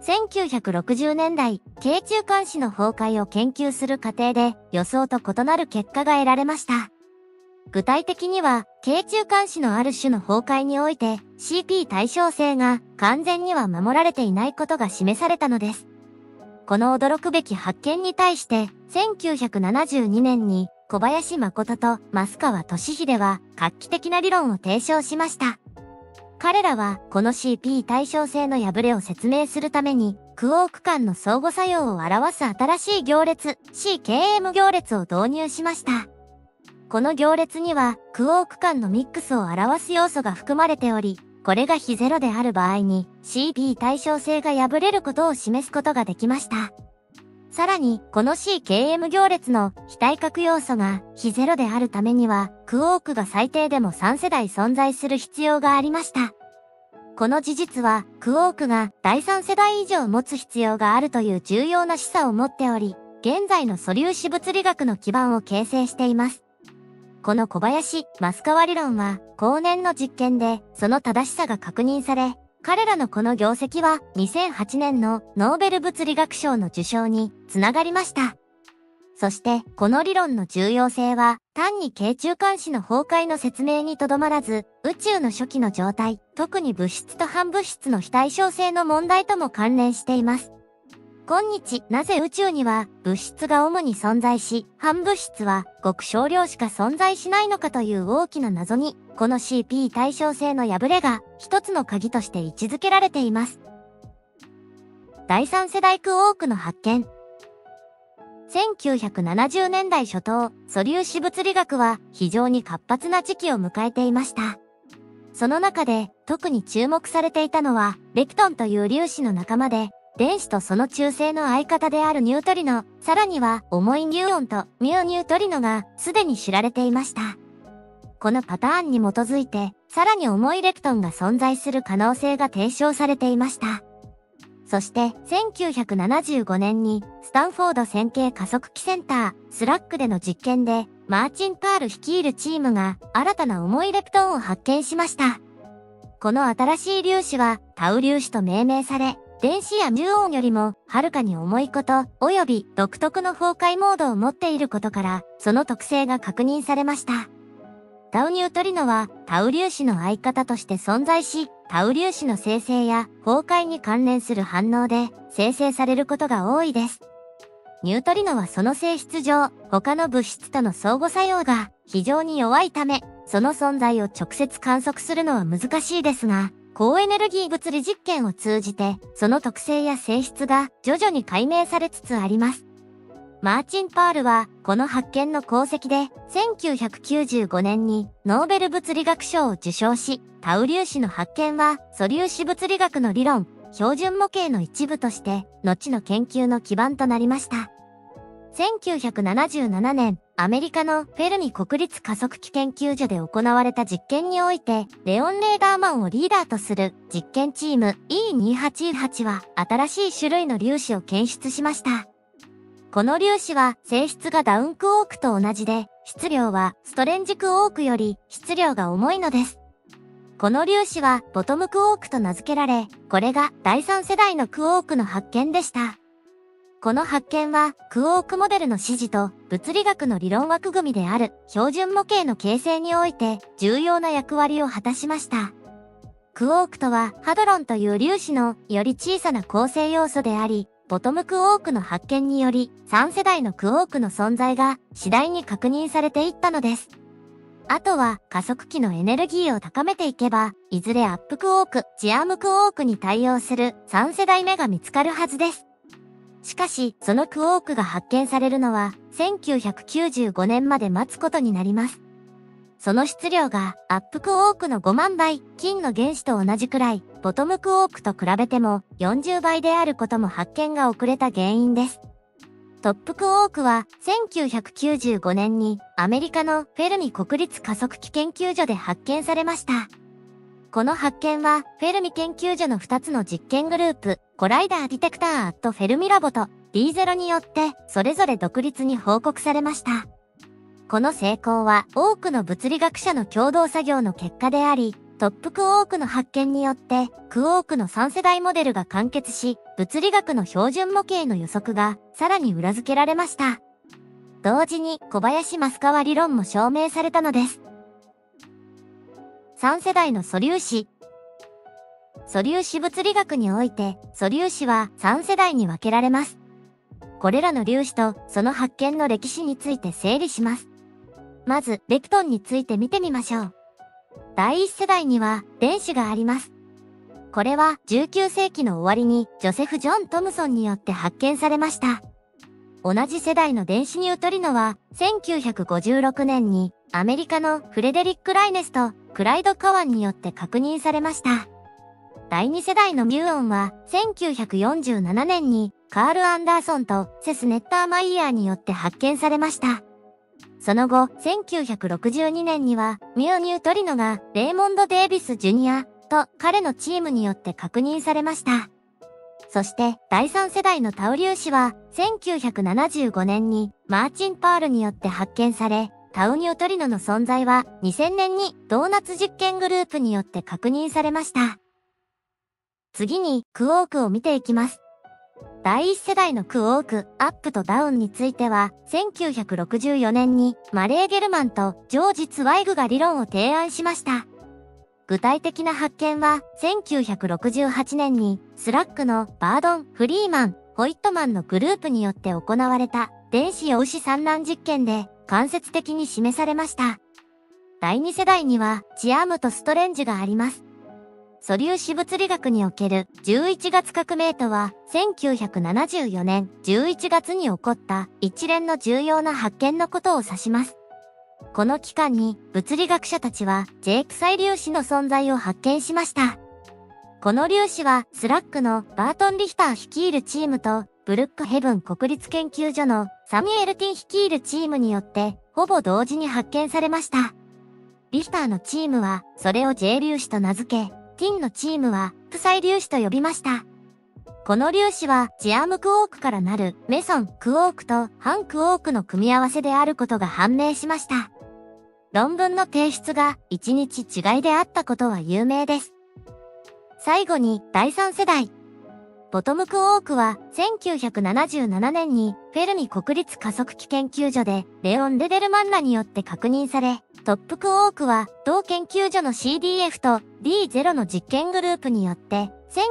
1960年代、京中監視の崩壊を研究する過程で予想と異なる結果が得られました。具体的には、京中監視のある種の崩壊において CP 対称性が完全には守られていないことが示されたのです。この驚くべき発見に対して、1972年に小林誠と増川俊秀は画期的な理論を提唱しました。彼らはこの CP 対称性の破れを説明するために、クォーク間の相互作用を表す新しい行列、CKM 行列を導入しました。この行列には、クォーク間のミックスを表す要素が含まれており、これが非ゼロである場合に CP 対称性が破れることを示すことができました。さらに、この CKM 行列の非対角要素が非ゼロであるためには、クォークが最低でも3世代存在する必要がありました。この事実は、クォークが第3世代以上持つ必要があるという重要な示唆を持っており、現在の素粒子物理学の基盤を形成しています。この小林・増川理論は、後年の実験でその正しさが確認され、彼らのこの業績は2008年のノーベル物理学賞の受賞につながりました。そして、この理論の重要性は、単に京中監視の崩壊の説明にとどまらず、宇宙の初期の状態、特に物質と反物質の非対称性の問題とも関連しています。今日、なぜ宇宙には物質が主に存在し、反物質はごく少量しか存在しないのかという大きな謎に、この CP 対称性の破れが一つの鍵として位置づけられています。第3世代クォークの発見。1970年代初頭、素粒子物理学は非常に活発な時期を迎えていました。その中で特に注目されていたのは、レプトンという粒子の仲間で、電子とその中性の相方であるニュートリノ、さらには重いミューオンとミューニュートリノがすでに知られていました。このパターンに基づいて、さらに重いレプトンが存在する可能性が提唱されていました。そして、1975年に、スタンフォード線形加速器センター、スラックでの実験で、マーチン・パール率いるチームが、新たな重いレプトンを発見しました。この新しい粒子は、タウ粒子と命名され、電子やミューオンよりも、はるかに重いこと、及び独特の崩壊モードを持っていることから、その特性が確認されました。タウニュートリノは、タウ粒子の相方として存在し、タウ粒子の生成や崩壊に関連する反応で生成されることが多いです。ニュートリノはその性質上、他の物質との相互作用が非常に弱いため、その存在を直接観測するのは難しいですが、高エネルギー物理実験を通じて、その特性や性質が徐々に解明されつつあります。マーチン・パールは、この発見の功績で、1995年にノーベル物理学賞を受賞し、タウ粒子の発見は、素粒子物理学の理論、標準模型の一部として、後の研究の基盤となりました。1977年、アメリカのフェルミ国立加速器研究所で行われた実験において、レオン・レーダーマンをリーダーとする実験チーム E2818 は、新しい種類の粒子を検出しました。この粒子は性質がダウンクォークと同じで、質量はストレンジクォークより質量が重いのです。この粒子はボトムクォークと名付けられ、これが第3世代のクォークの発見でした。この発見はクォークモデルの支持と物理学の理論枠組みである標準模型の形成において重要な役割を果たしました。クォークとはハドロンという粒子のより小さな構成要素であり、ボトムクォークの発見により3世代のクォークの存在が次第に確認されていったのです。あとは加速器のエネルギーを高めていけば、いずれアップクォーク、チアームクォークに対応する3世代目が見つかるはずです。しかし、そのクォークが発見されるのは1995年まで待つことになります。その質量がアップクォークの5万倍、金の原子と同じくらい、ボトムクォークと比べても40倍であることも発見が遅れた原因です。トップクォークは1995年にアメリカのフェルミ国立加速器研究所で発見されました。この発見はフェルミ研究所の2つの実験グループ、コライダーディテクターアットフェルミラボと D0 によってそれぞれ独立に報告されました。この成功は多くの物理学者の共同作業の結果であり、 トップクォークの発見によってクォークの3世代モデルが完結し、物理学の標準模型の予測がさらに裏付けられました。同時に小林益川理論も証明されたのです。3世代の素粒子。素粒子物理学において素粒子は3世代に分けられます。これらの粒子とその発見の歴史について整理します。まず、レプトンについて見てみましょう。第1世代には電子があります。これは19世紀の終わりにジョセフ・ジョン・トムソンによって発見されました。同じ世代の電子ニュートリノは1956年にアメリカのフレデリック・ライネスとクライド・カワンによって確認されました。第2世代のミューオンは1947年にカール・アンダーソンとセス・ネッターマイヤーによって発見されました。その後、1962年にはミューニュートリノがレーモンド・デイビス・ジュニアと彼のチームによって確認されました。そして第3世代のタウ粒子は1975年にマーチン・パールによって発見され、タウニュートリノの存在は2000年にドーナツ実験グループによって確認されました。次にクォークを見ていきます。第1世代のクォーク、アップとダウンについては、1964年にマレー・ゲルマンとジョージ・ツワイグが理論を提案しました。具体的な発見は、1968年にスラックのバードン、フリーマン、ホイットマンのグループによって行われた電子陽子散乱実験で間接的に示されました。第2世代にはチアームとストレンジがあります。素粒子物理学における11月革命とは1974年11月に起こった一連の重要な発見のことを指します。この期間に物理学者たちはジェイクサイ粒子の存在を発見しました。この粒子はスラックのバートン・リヒター率いるチームとブルックヘブン国立研究所のサミュエル・ティン率いるチームによってほぼ同時に発見されました。リヒターのチームはそれを J 粒子と名付け、ティンのチームはプサイ粒子と呼びました。この粒子はジアームクォークからなるメソンクォークと反クォークの組み合わせであることが判明しました。論文の提出が1日違いであったことは有名です。最後に第3世代。ボトムクォークは1977年にフェルミ国立加速器研究所でレオン・レデルマンらによって確認され、トップクォークは同研究所の CDF と D0 の実験グループによって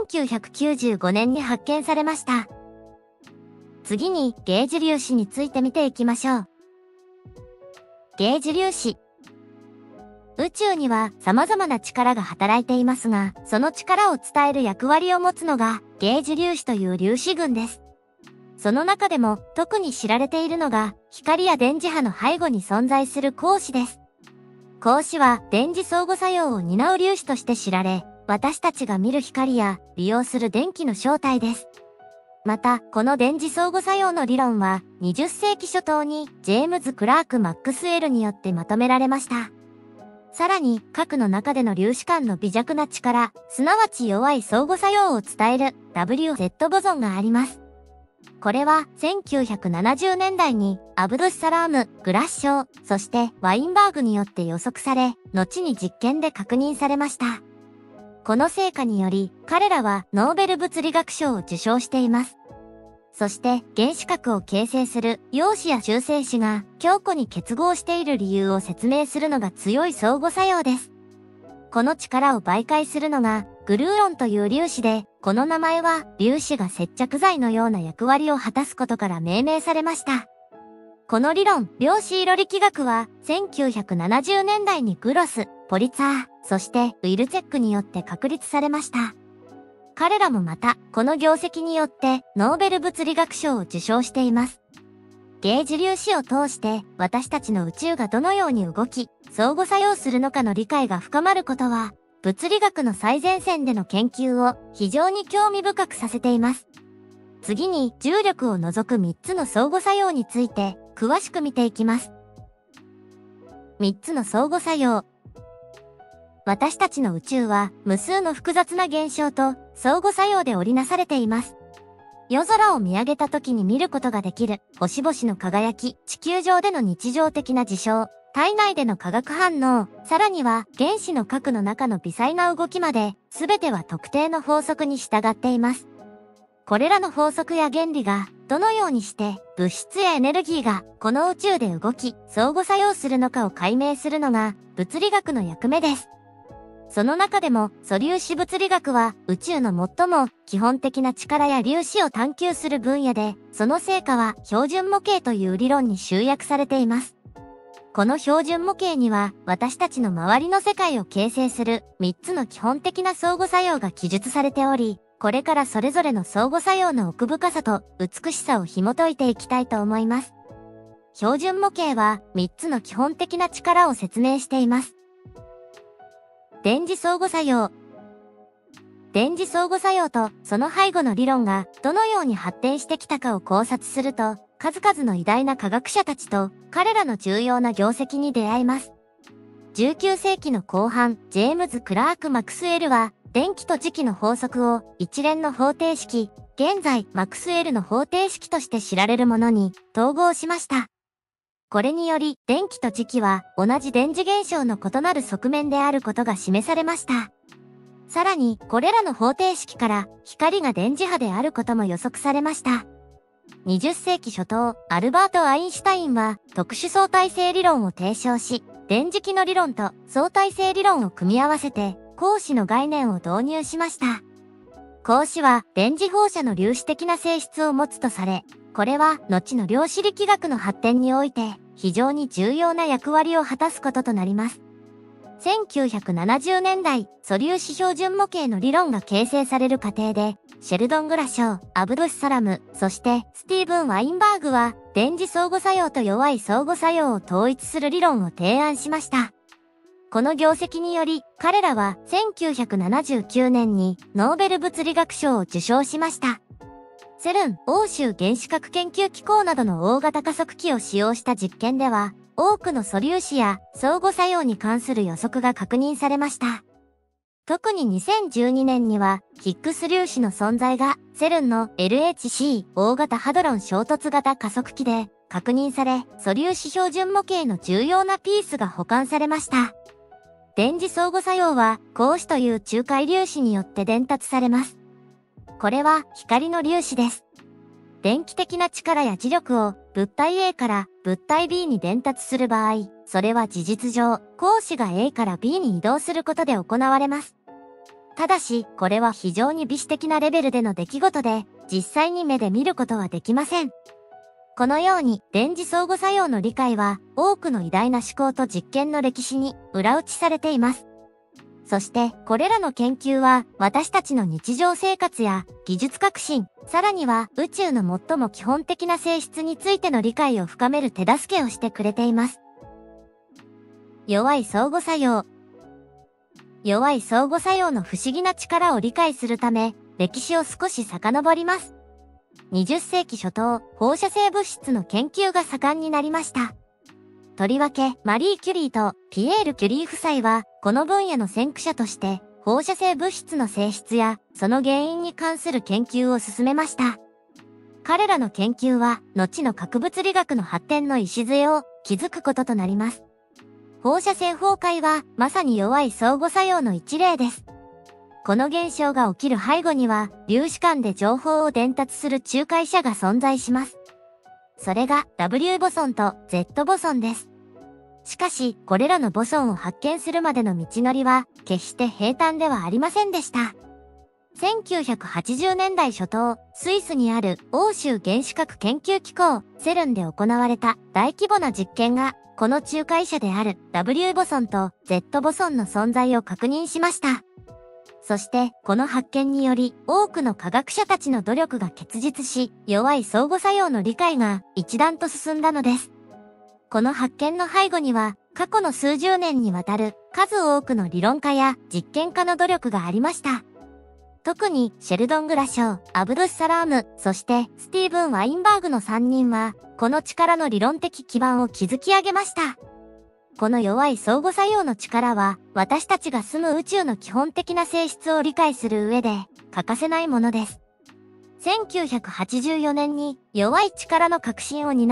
1995年に発見されました。次にゲージ粒子について見ていきましょう。ゲージ粒子。宇宙には様々な力が働いていますが、その力を伝える役割を持つのがゲージ粒子という粒子群です。その中でも特に知られているのが光や電磁波の背後に存在する光子です。光子は電磁相互作用を担う粒子として知られ、私たちが見る光や利用する電気の正体です。また、この電磁相互作用の理論は20世紀初頭にジェームズ・クラーク・マックスウェルによってまとめられました。さらに、核の中での粒子間の微弱な力、すなわち弱い相互作用を伝える WZ ボゾンがあります。これは1970年代にアブドゥッサラーム、グラッショー、そしてワインバーグによって予測され、後に実験で確認されました。この成果により、彼らはノーベル物理学賞を受賞しています。そして原子核を形成する陽子や中性子が強固に結合している理由を説明するのが強い相互作用です。この力を媒介するのがグルーロンという粒子で、この名前は粒子が接着剤のような役割を果たすことから命名されました。この理論、量子色力学は1970年代にグロス、ポリツァー、そしてウィルチェックによって確立されました。彼らもまた、この業績によってノーベル物理学賞を受賞しています。ゲージ粒子を通して私たちの宇宙がどのように動き、相互作用するのかの理解が深まることは、物理学の最前線での研究を非常に興味深くさせています。次に重力を除く3つの相互作用について詳しく見ていきます。3つの相互作用。私たちの宇宙は無数の複雑な現象と相互作用で織りなされています。夜空を見上げた時に見ることができる星々の輝き、地球上での日常的な事象、 体内での化学反応、さらには原子の核の中の微細な動きまで、すべては特定の法則に従っています。これらの法則や原理が、どのようにして物質やエネルギーがこの宇宙で動き、相互作用するのかを解明するのが物理学の役目です。その中でも素粒子物理学は宇宙の最も基本的な力や粒子を探求する分野で、その成果は標準模型という理論に集約されています。この標準模型には私たちの周りの世界を形成する3つの基本的な相互作用が記述されており、これからそれぞれの相互作用の奥深さと美しさを紐解いていきたいと思います。標準模型は3つの基本的な力を説明しています。電磁相互作用。電磁相互作用とその背後の理論がどのように発展してきたかを考察すると、数々の偉大な科学者たちと彼らの重要な業績に出会います。19世紀の後半、ジェームズ・クラーク・マクスウェルは、電気と磁気の法則を一連の方程式、現在マクスウェルの方程式として知られるものに統合しました。これにより、電気と磁気は同じ電磁現象の異なる側面であることが示されました。さらに、これらの方程式から光が電磁波であることも予測されました。20世紀初頭、アルバート・アインシュタインは特殊相対性理論を提唱し、電磁気の理論と相対性理論を組み合わせて、光子の概念を導入しました。光子は電磁放射の粒子的な性質を持つとされ、これは後の量子力学の発展において非常に重要な役割を果たすこととなります。1970年代、素粒子標準模型の理論が形成される過程で、シェルドン・グラショー、アブドゥス・サラム、そしてスティーブン・ワインバーグは、電磁相互作用と弱い相互作用を統一する理論を提案しました。この業績により、彼らは1979年にノーベル物理学賞を受賞しました。セルン、欧州原子核研究機構などの大型加速器を使用した実験では、多くの素粒子や相互作用に関する予測が確認されました。特に2012年には、ヒッグス粒子の存在が、セルンの LHC 大型ハドロン衝突型加速器で確認され、素粒子標準模型の重要なピースが保管されました。電磁相互作用は、光子という仲介粒子によって伝達されます。これは光の粒子です。電気的な力や磁力を物体 A から物体 B に伝達する場合、それは事実上、光子が A から B に移動することで行われます。ただし、これは非常に微視的なレベルでの出来事で、実際に目で見ることはできません。このように、電磁相互作用の理解は、多くの偉大な思考と実験の歴史に裏打ちされています。そして、これらの研究は、私たちの日常生活や技術革新、さらには宇宙の最も基本的な性質についての理解を深める手助けをしてくれています。弱い相互作用。弱い相互作用の不思議な力を理解するため、歴史を少し遡ります。20世紀初頭、放射性物質の研究が盛んになりました。とりわけ、マリー・キュリーとピエール・キュリー夫妻は、この分野の先駆者として、放射性物質の性質や、その原因に関する研究を進めました。彼らの研究は、後の核物理学の発展の礎を築くこととなります。放射線崩壊は、まさに弱い相互作用の一例です。この現象が起きる背後には、粒子間で情報を伝達する仲介者が存在します。それが W ボソンと Z ボソンです。しかし、これらのボソンを発見するまでの道のりは、決して平坦ではありませんでした。1980年代初頭、スイスにある欧州原子核研究機構、セルンで行われた大規模な実験が、この仲介者である W ボソンと Z ボソンの存在を確認しました。そして、この発見により、多くの科学者たちの努力が結実し、弱い相互作用の理解が一段と進んだのです。この発見の背後には、過去の数十年にわたる数多くの理論家や実験家の努力がありました。特に、シェルドン・グラショー、アブドゥッサラーム、そしてスティーブン・ワインバーグの3人は、この力の理論的基盤を築き上げました。この弱い相互作用の力は、私たちが住む宇宙の基本的な性質を理解する上で、欠かせないものです。1984年に弱い力の革新を担う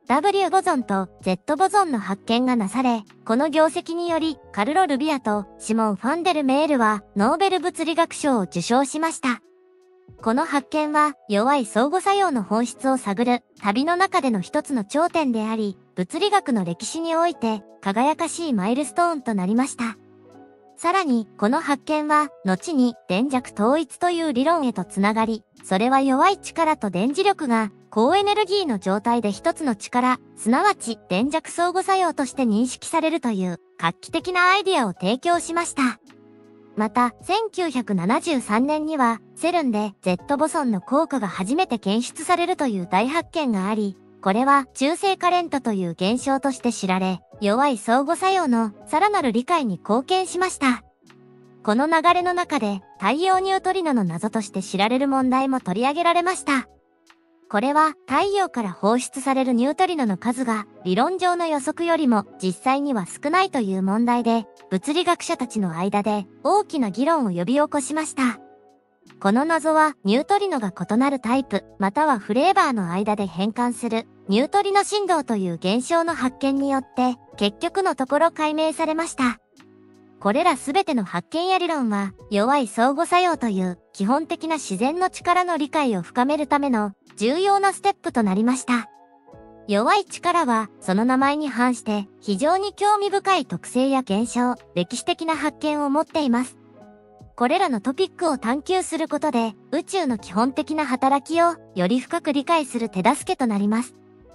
W ボゾンと Z ボゾンの発見がなされ、この業績によりカルロ・ルビアとシモン・ファンデルメールはノーベル物理学賞を受賞しました。この発見は弱い相互作用の本質を探る旅の中での一つの頂点であり、物理学の歴史において輝かしいマイルストーンとなりました。さらに、この発見は、後に電弱統一という理論へとつながり、それは弱い力と電磁力が高エネルギーの状態で一つの力、すなわち電弱相互作用として認識されるという画期的なアイディアを提供しました。また、1973年には、セルンで Z ボソンの効果が初めて検出されるという大発見があり、これは中性カレントという現象として知られ、弱い相互作用のさらなる理解に貢献しました。この流れの中で太陽ニュートリノの謎として知られる問題も取り上げられました。これは太陽から放出されるニュートリノの数が理論上の予測よりも実際には少ないという問題で、物理学者たちの間で大きな議論を呼び起こしました。この謎はニュートリノが異なるタイプまたはフレーバーの間で変換するニュートリノ振動という現象の発見によって結局のところ解明されました。これらすべての発見や理論は弱い相互作用という基本的な自然の力の理解を深めるための重要なステップとなりました。弱い力はその名前に反して非常に興味深い特性や現象、歴史的な発見を持っています。これらのトピックを探求することで宇宙の基本的な働きをより深く理解する手助けとなります。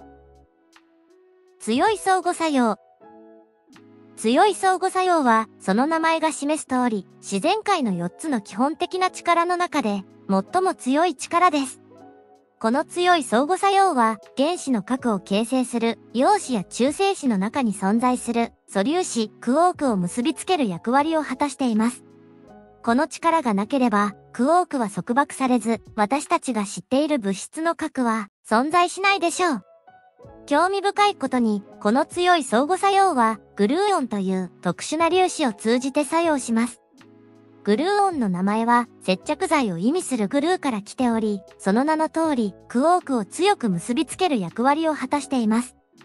強い相互作用。強い相互作用はその名前が示す通り自然界の4つの基本的な力の中で最も強い力です。この強い相互作用は原子の核を形成する陽子や中性子の中に存在する素粒子クォークを結びつける役割を果たしています。この力がなければクォークは束縛されず私たちが知っている物質の核は存在しないでしょう。興味深いことにこの強い相互作用はグルーオンという特殊な粒子を通じて作用します。グルーオンの名前は接着剤を意味するグルーから来ており、その名の通りクォークを強く結びつける役割を果たしています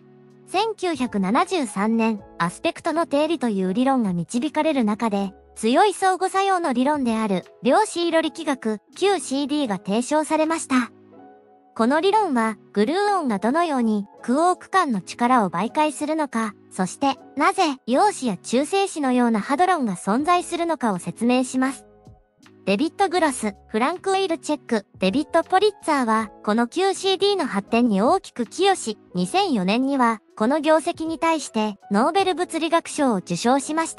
。1973年、アスペクトの定理という理論が導かれる中で、強い相互作用の理論である量子色力学 QCD が提唱されました。この理論はグルーオンがどのようにクォーク間の力を媒介するのか、そしてなぜ陽子や中性子のようなハドロンが存在するのかを説明します。デビッド・グロス、フランク・ウィルチェック、デビッド・ポリッツァーはこの QCD の発展に大きく寄与し、2004年にはこの業績に対してノーベル物理学賞を受賞しました。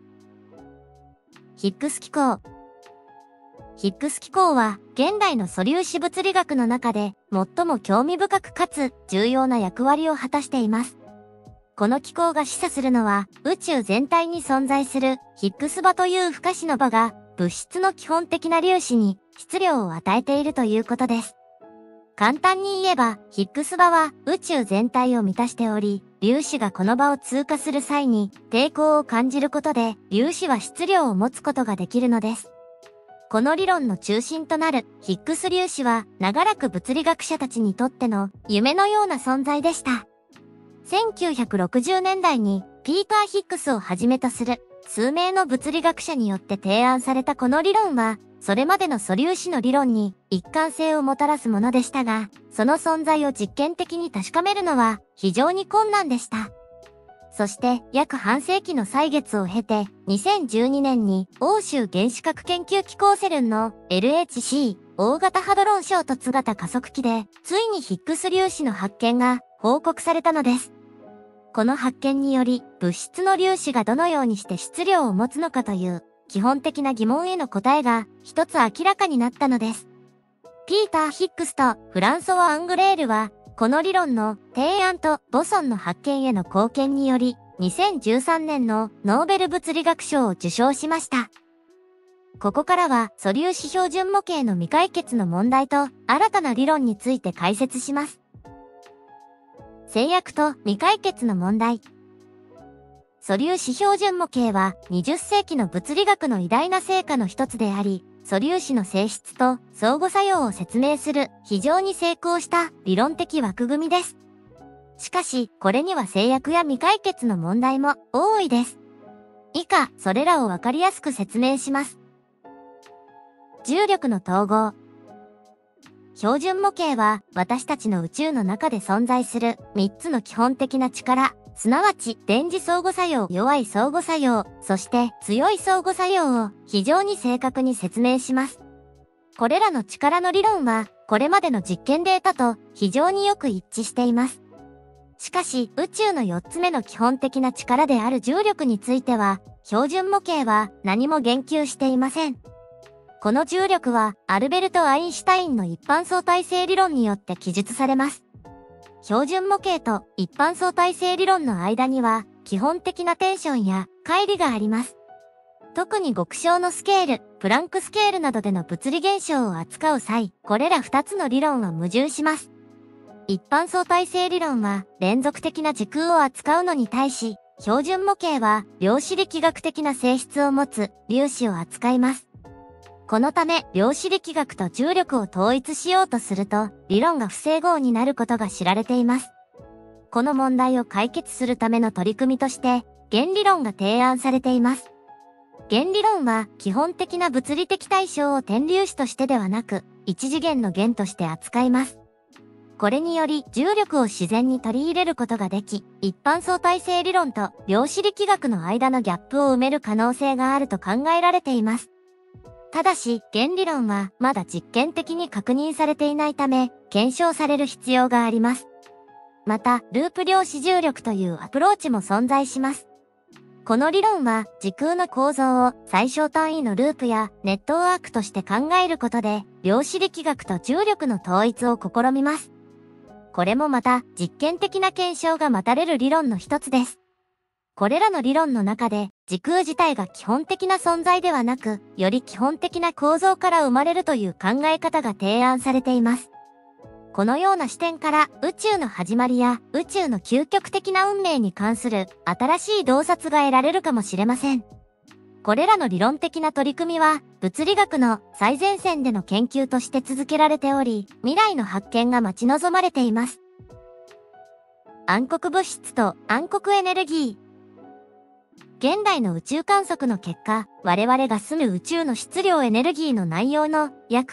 ヒッグス機構。ヒッグス機構は現代の素粒子物理学の中で最も興味深くかつ重要な役割を果たしています。この機構が示唆するのは宇宙全体に存在するヒッグス場という不可視の場が物質の基本的な粒子に質量を与えているということです。簡単に言えばヒッグス場は宇宙全体を満たしており、粒子がこの場を通過する際に抵抗を感じることで粒子は質量を持つことができるのです。この理論の中心となるヒッグス粒子は長らく物理学者たちにとっての夢のような存在でした。1960年代にピーター・ヒッグスをはじめとする数名の物理学者によって提案されたこの理論は、それまでの素粒子の理論に一貫性をもたらすものでしたが、その存在を実験的に確かめるのは非常に困難でした。そして約半世紀の歳月を経て、2012年に欧州原子核研究機構セルンの LHC 大型ハドロン衝突型加速器で、ついにヒッグス粒子の発見が報告されたのです。この発見により、物質の粒子がどのようにして質量を持つのかという基本的な疑問への答えが一つ明らかになったのです。ピーター・ヒッグスとフランソワ・アングレールは、この理論の提案とボソンの発見への貢献により、2013年のノーベル物理学賞を受賞しました。ここからは素粒子標準模型の未解決の問題と新たな理論について解説します。制約と未解決の問題。素粒子標準模型は20世紀の物理学の偉大な成果の一つであり、素粒子の性質と相互作用を説明する非常に成功した理論的枠組みです。 しかし、これには制約や未解決の問題も多いです。以下、それらをわかりやすく説明します。重力の統合。標準模型は私たちの宇宙の中で存在する3つの基本的な力、すなわち電磁相互作用、弱い相互作用、そして強い相互作用を非常に正確に説明します。これらの力の理論はこれまでの実験データと非常によく一致しています。しかし宇宙の4つ目の基本的な力である重力については標準模型は何も言及していません。この重力はアルベルト・アインシュタインの一般相対性理論によって記述されます。標準模型と一般相対性理論の間には基本的なテンションや乖離があります。特に極小のスケール、プランクスケールなどでの物理現象を扱う際、これら2つの理論は矛盾します。一般相対性理論は連続的な時空を扱うのに対し、標準模型は量子力学的な性質を持つ粒子を扱います。このため量子力学と重力を統一しようとすると理論が不整合になることが知られています。この問題を解決するための取り組みとして弦理論が提案されています。弦理論は基本的な物理的対象を点粒子としてではなく一次元の弦として扱います。これにより重力を自然に取り入れることができ、一般相対性理論と量子力学の間のギャップを埋める可能性があると考えられています。ただし、弦理論はまだ実験的に確認されていないため、検証される必要があります。また、ループ量子重力というアプローチも存在します。この理論は、時空の構造を最小単位のループやネットワークとして考えることで、量子力学と重力の統一を試みます。これもまた、実験的な検証が待たれる理論の一つです。これらの理論の中で、時空自体が基本的な存在ではなく、より基本的な構造から生まれるという考え方が提案されています。このような視点から宇宙の始まりや宇宙の究極的な運命に関する新しい洞察が得られるかもしれません。これらの理論的な取り組みは物理学の最前線での研究として続けられており、未来の発見が待ち望まれています。暗黒物質と暗黒エネルギー。現代の宇宙観測の結果、我々が住む宇宙の質量エネルギーの内容の約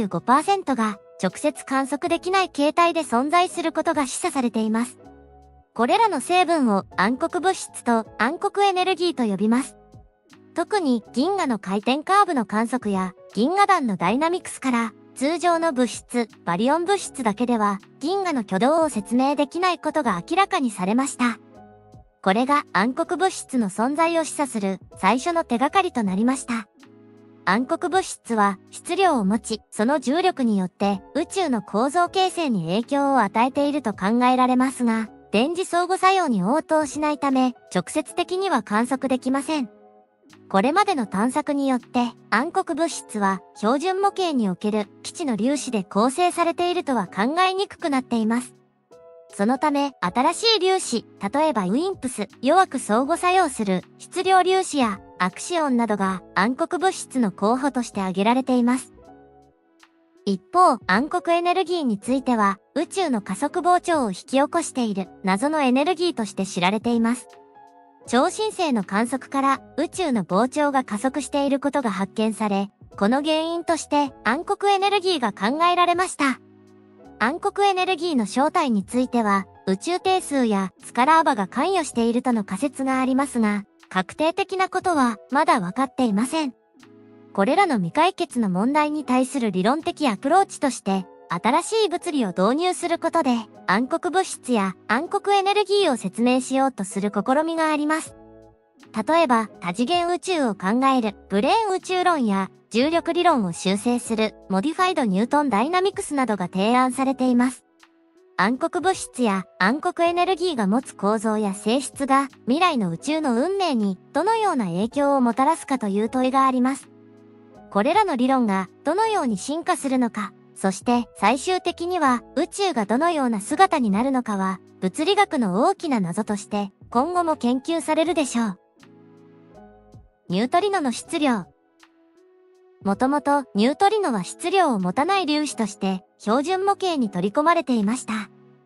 95% が直接観測できない形態で存在することが示唆されています。これらの成分を暗黒物質と暗黒エネルギーと呼びます。特に銀河の回転カーブの観測や銀河団のダイナミクスから通常の物質、バリオン物質だけでは銀河の挙動を説明できないことが明らかにされました。これが暗黒物質の存在を示唆する最初の手がかりとなりました。暗黒物質は質量を持ち、その重力によって宇宙の構造形成に影響を与えていると考えられますが、電磁相互作用に応答しないため、直接的には観測できません。これまでの探索によって暗黒物質は標準模型における基地の粒子で構成されているとは考えにくくなっています。そのため、新しい粒子、例えばウィンプス、弱く相互作用する質量粒子やアクシオンなどが暗黒物質の候補として挙げられています。一方、暗黒エネルギーについては、宇宙の加速膨張を引き起こしている謎のエネルギーとして知られています。超新星の観測から宇宙の膨張が加速していることが発見され、この原因として暗黒エネルギーが考えられました。暗黒エネルギーの正体については、宇宙定数やスカラー場が関与しているとの仮説がありますが、確定的なことはまだ分かっていません。これらの未解決の問題に対する理論的アプローチとして、新しい物理を導入することで、暗黒物質や暗黒エネルギーを説明しようとする試みがあります。例えば、多次元宇宙を考えるブレーン宇宙論や、重力理論を修正するモディファイドニュートンダイナミクスなどが提案されています。暗黒物質や暗黒エネルギーが持つ構造や性質が未来の宇宙の運命にどのような影響をもたらすかという問いがあります。これらの理論がどのように進化するのか、そして最終的には宇宙がどのような姿になるのかは物理学の大きな謎として今後も研究されるでしょう。ニュートリノの質量。もともとニュートリノは質量を持たない粒子として標準模型に取り込まれていました。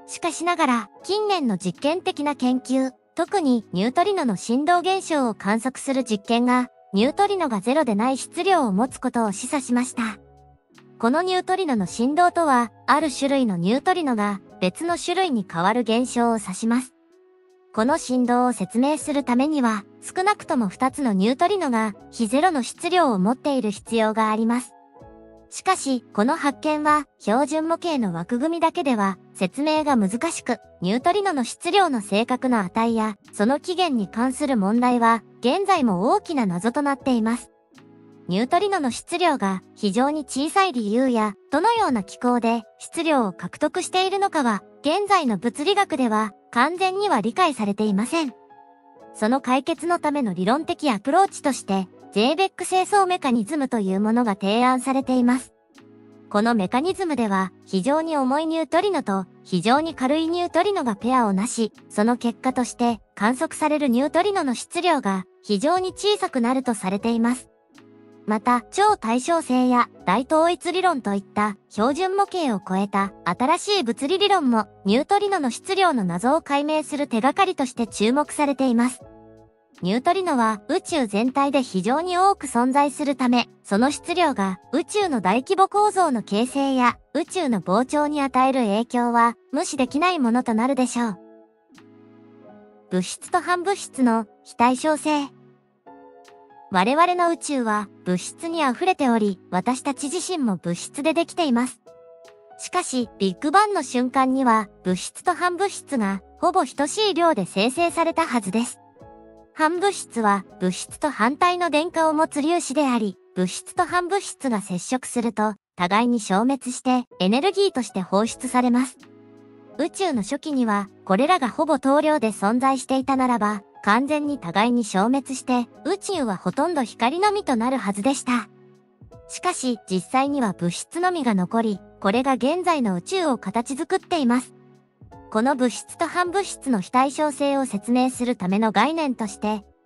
しかしながら、近年の実験的な研究、特にニュートリノの振動現象を観測する実験が、ニュートリノがゼロでない質量を持つことを示唆しました。このニュートリノの振動とは、ある種類のニュートリノが別の種類に変わる現象を指します。この振動を説明するためには、少なくとも2つのニュートリノが非ゼロの質量を持っている必要があります。しかし、この発見は標準模型の枠組みだけでは説明が難しく、ニュートリノの質量の正確な値やその起源に関する問題は現在も大きな謎となっています。ニュートリノの質量が非常に小さい理由やどのような機構で質量を獲得しているのかは現在の物理学では完全には理解されていません。その解決のための理論的アプローチとしてゼーベック清掃メカニズムというものが提案されています。このメカニズムでは非常に重いニュートリノと非常に軽いニュートリノがペアをなし、その結果として観測されるニュートリノの質量が非常に小さくなるとされています。また、超対称性や大統一理論といった標準模型を超えた新しい物理理論もニュートリノの質量の謎を解明する手がかりとして注目されています。ニュートリノは宇宙全体で非常に多く存在するため、その質量が宇宙の大規模構造の形成や宇宙の膨張に与える影響は無視できないものとなるでしょう。物質と反物質の非対称性。我々の宇宙は物質に溢れており、私たち自身も物質でできています。しかし、ビッグバンの瞬間には物質と反物質がほぼ等しい量で生成されたはずです。反物質は物質と反対の電荷を持つ粒子であり、物質と反物質が接触すると互いに消滅してエネルギーとして放出されます。宇宙の初期にはこれらがほぼ等量で存在していたならば、完全に互いに消滅して宇宙はほとんど光のみとなるはずでした。しかし実際には物質のみが残り、これが現在の宇宙を形作っています。この物質と反物質の非対称性を説明するための概念として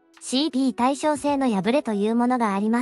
CP 対称性の破れというものがあります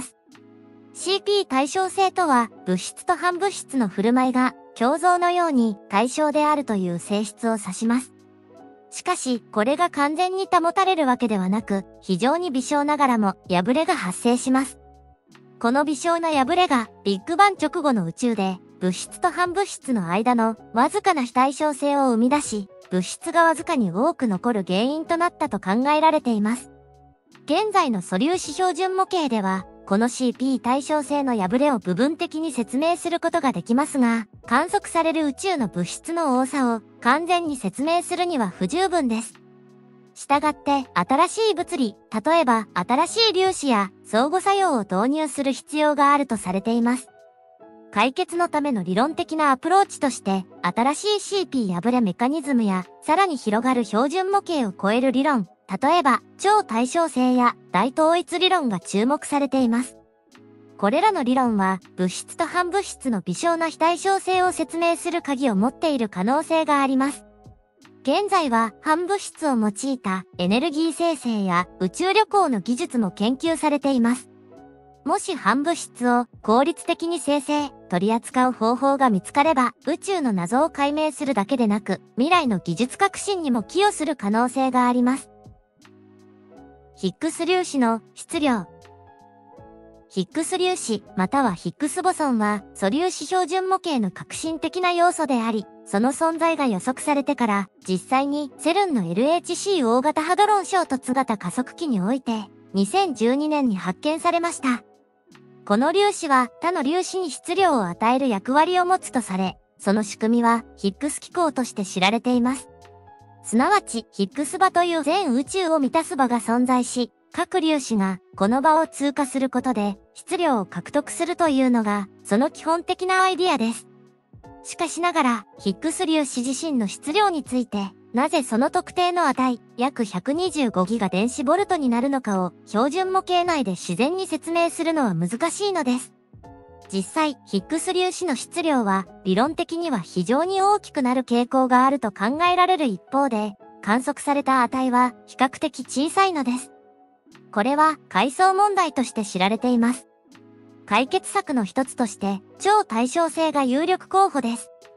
。CP 対称性とは物質と反物質の振る舞いが共造のように対称であるという性質を指します。しかし、これが完全に保たれるわけではなく、非常に微小ながらも破れが発生します。この微小な破れがビッグバン直後の宇宙で物質と反物質の間のわずかな非対称性を生み出し、物質がわずかに多く残る原因となったと考えられています。現在の素粒子標準模型では、この CP 対称性の破れを部分的に説明することができますが、観測される宇宙の物質の多さを完全に説明するには不十分です。したがって、新しい物理、例えば新しい粒子や相互作用を導入する必要があるとされています。解決のための理論的なアプローチとして、新しい CP 破れメカニズムや、さらに広がる標準模型を超える理論、例えば、超対称性や大統一理論が注目されています。これらの理論は、物質と反物質の微小な非対称性を説明する鍵を持っている可能性があります。現在は、反物質を用いたエネルギー生成や宇宙旅行の技術も研究されています。もし反物質を効率的に生成、取り扱う方法が見つかれば、宇宙の謎を解明するだけでなく、未来の技術革新にも寄与する可能性があります。ヒッグス粒子の質量。ヒッグス粒子またはヒッグスボソンは素粒子標準模型の革新的な要素であり、その存在が予測されてから実際にセルンの LHC 大型ハドロン衝突型加速器において2012年に発見されました。この粒子は他の粒子に質量を与える役割を持つとされ、その仕組みはヒッグス機構として知られています。すなわち、ヒッグス場という全宇宙を満たす場が存在し、各粒子がこの場を通過することで質量を獲得するというのが、その基本的なアイディアです。しかしながら、ヒッグス粒子自身の質量について、なぜその特定の値、約125ギガ電子ボルトになるのかを標準模型内で自然に説明するのは難しいのです。実際、ヒッグス粒子の質量は理論的には非常に大きくなる傾向があると考えられる一方で、観測された値は比較的小さいのです。これは階層問題として知られています。解決策の一つとして、超対称性が有力候補です。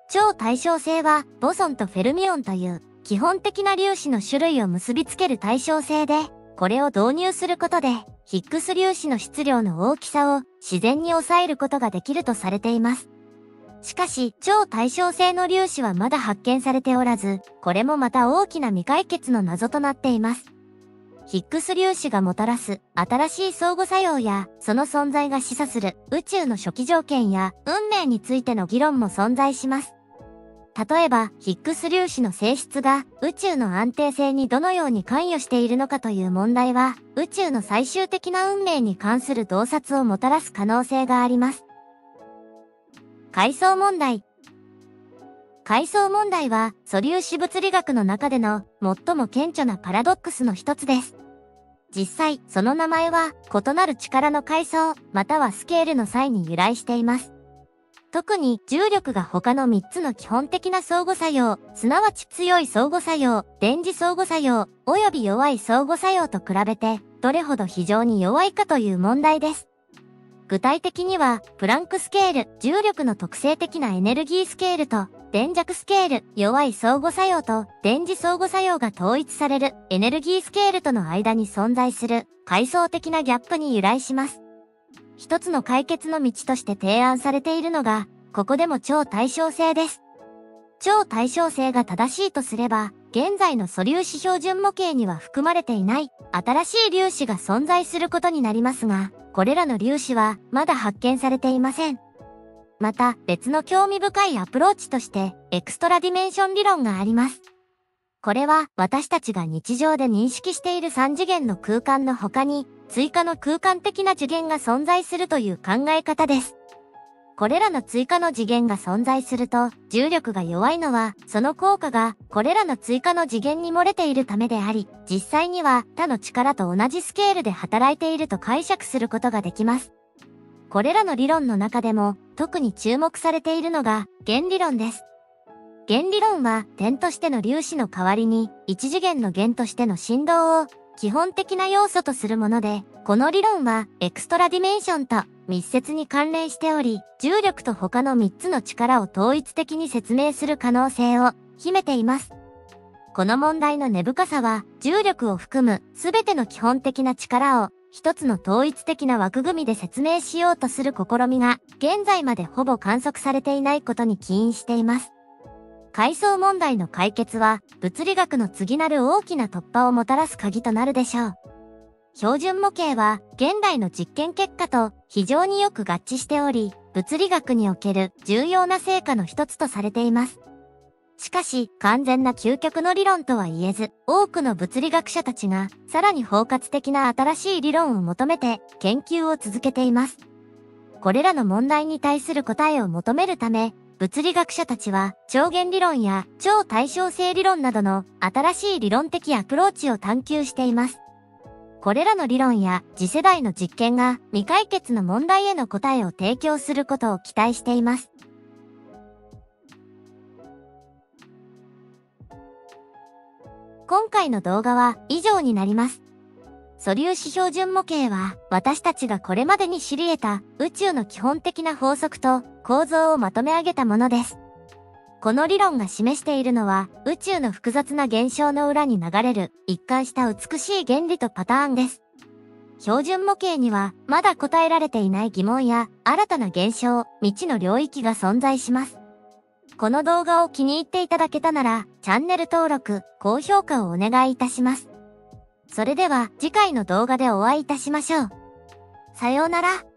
超対称性はボソンとフェルミオンという基本的な粒子の種類を結びつける対称性で、これを導入することでヒッグス粒子の質量の大きさを自然に抑えることができるとされています。しかし、超対称性の粒子はまだ発見されておらず、これもまた大きな未解決の謎となっています。ヒッグス粒子がもたらす新しい相互作用や、その存在が示唆する宇宙の初期条件や運命についての議論も存在します。例えば、ヒッグス粒子の性質が宇宙の安定性にどのように関与しているのかという問題は、宇宙の最終的な運命に関する洞察をもたらす可能性があります。階層問題。階層問題は素粒子物理学の中での最も顕著なパラドックスの一つです。実際、その名前は異なる力の階層、またはスケールの際に由来しています。特に重力が他の3つの基本的な相互作用、すなわち強い相互作用、電磁相互作用、および弱い相互作用と比べて、どれほど非常に弱いかという問題です。具体的には、プランクスケール、重力の特性的なエネルギースケールと、電弱スケール、弱い相互作用と、電磁相互作用が統一されるエネルギースケールとの間に存在する階層的なギャップに由来します。一つの解決の道として提案されているのが、ここでも超対称性です。超対称性が正しいとすれば、現在の素粒子標準模型には含まれていない新しい粒子が存在することになりますが、これらの粒子はまだ発見されていません。また別の興味深いアプローチとしてエクストラディメンション理論があります。これは私たちが日常で認識している3次元の空間の他に追加の空間的な次元が存在するという考え方です。これらの追加の次元が存在すると、重力が弱いのは、その効果がこれらの追加の次元に漏れているためであり、実際には他の力と同じスケールで働いていると解釈することができます。これらの理論の中でも、特に注目されているのが、弦理論です。弦理論は、点としての粒子の代わりに、一次元の弦としての振動を、基本的な要素とするもので、この理論は、エクストラディメンションと密接に関連しており、重力と他の3つの力を統一的に説明する可能性を秘めています。この問題の根深さは、重力を含むすべての基本的な力を一つの統一的な枠組みで説明しようとする試みが、現在までほぼ観測されていないことに起因しています。階層問題の解決は、物理学の次なる大きな突破をもたらす鍵となるでしょう。標準模型は、現代の実験結果と非常によく合致しており、物理学における重要な成果の一つとされています。しかし、完全な究極の理論とは言えず、多くの物理学者たちが、さらに包括的な新しい理論を求めて研究を続けています。これらの問題に対する答えを求めるため、物理学者たちは超弦理論や超対称性理論などの新しい理論的アプローチを探求しています。これらの理論や次世代の実験が未解決の問題への答えを提供することを期待しています。今回の動画は以上になります。素粒子標準模型は私たちがこれまでに知り得た宇宙の基本的な法則と構造をまとめ上げたものです。この理論が示しているのは宇宙の複雑な現象の裏に流れる一貫した美しい原理とパターンです。標準模型にはまだ答えられていない疑問や新たな現象、未知の領域が存在します。この動画を気に入っていただけたならチャンネル登録、高評価をお願いいたします。それでは次回の動画でお会いいたしましょう。さようなら。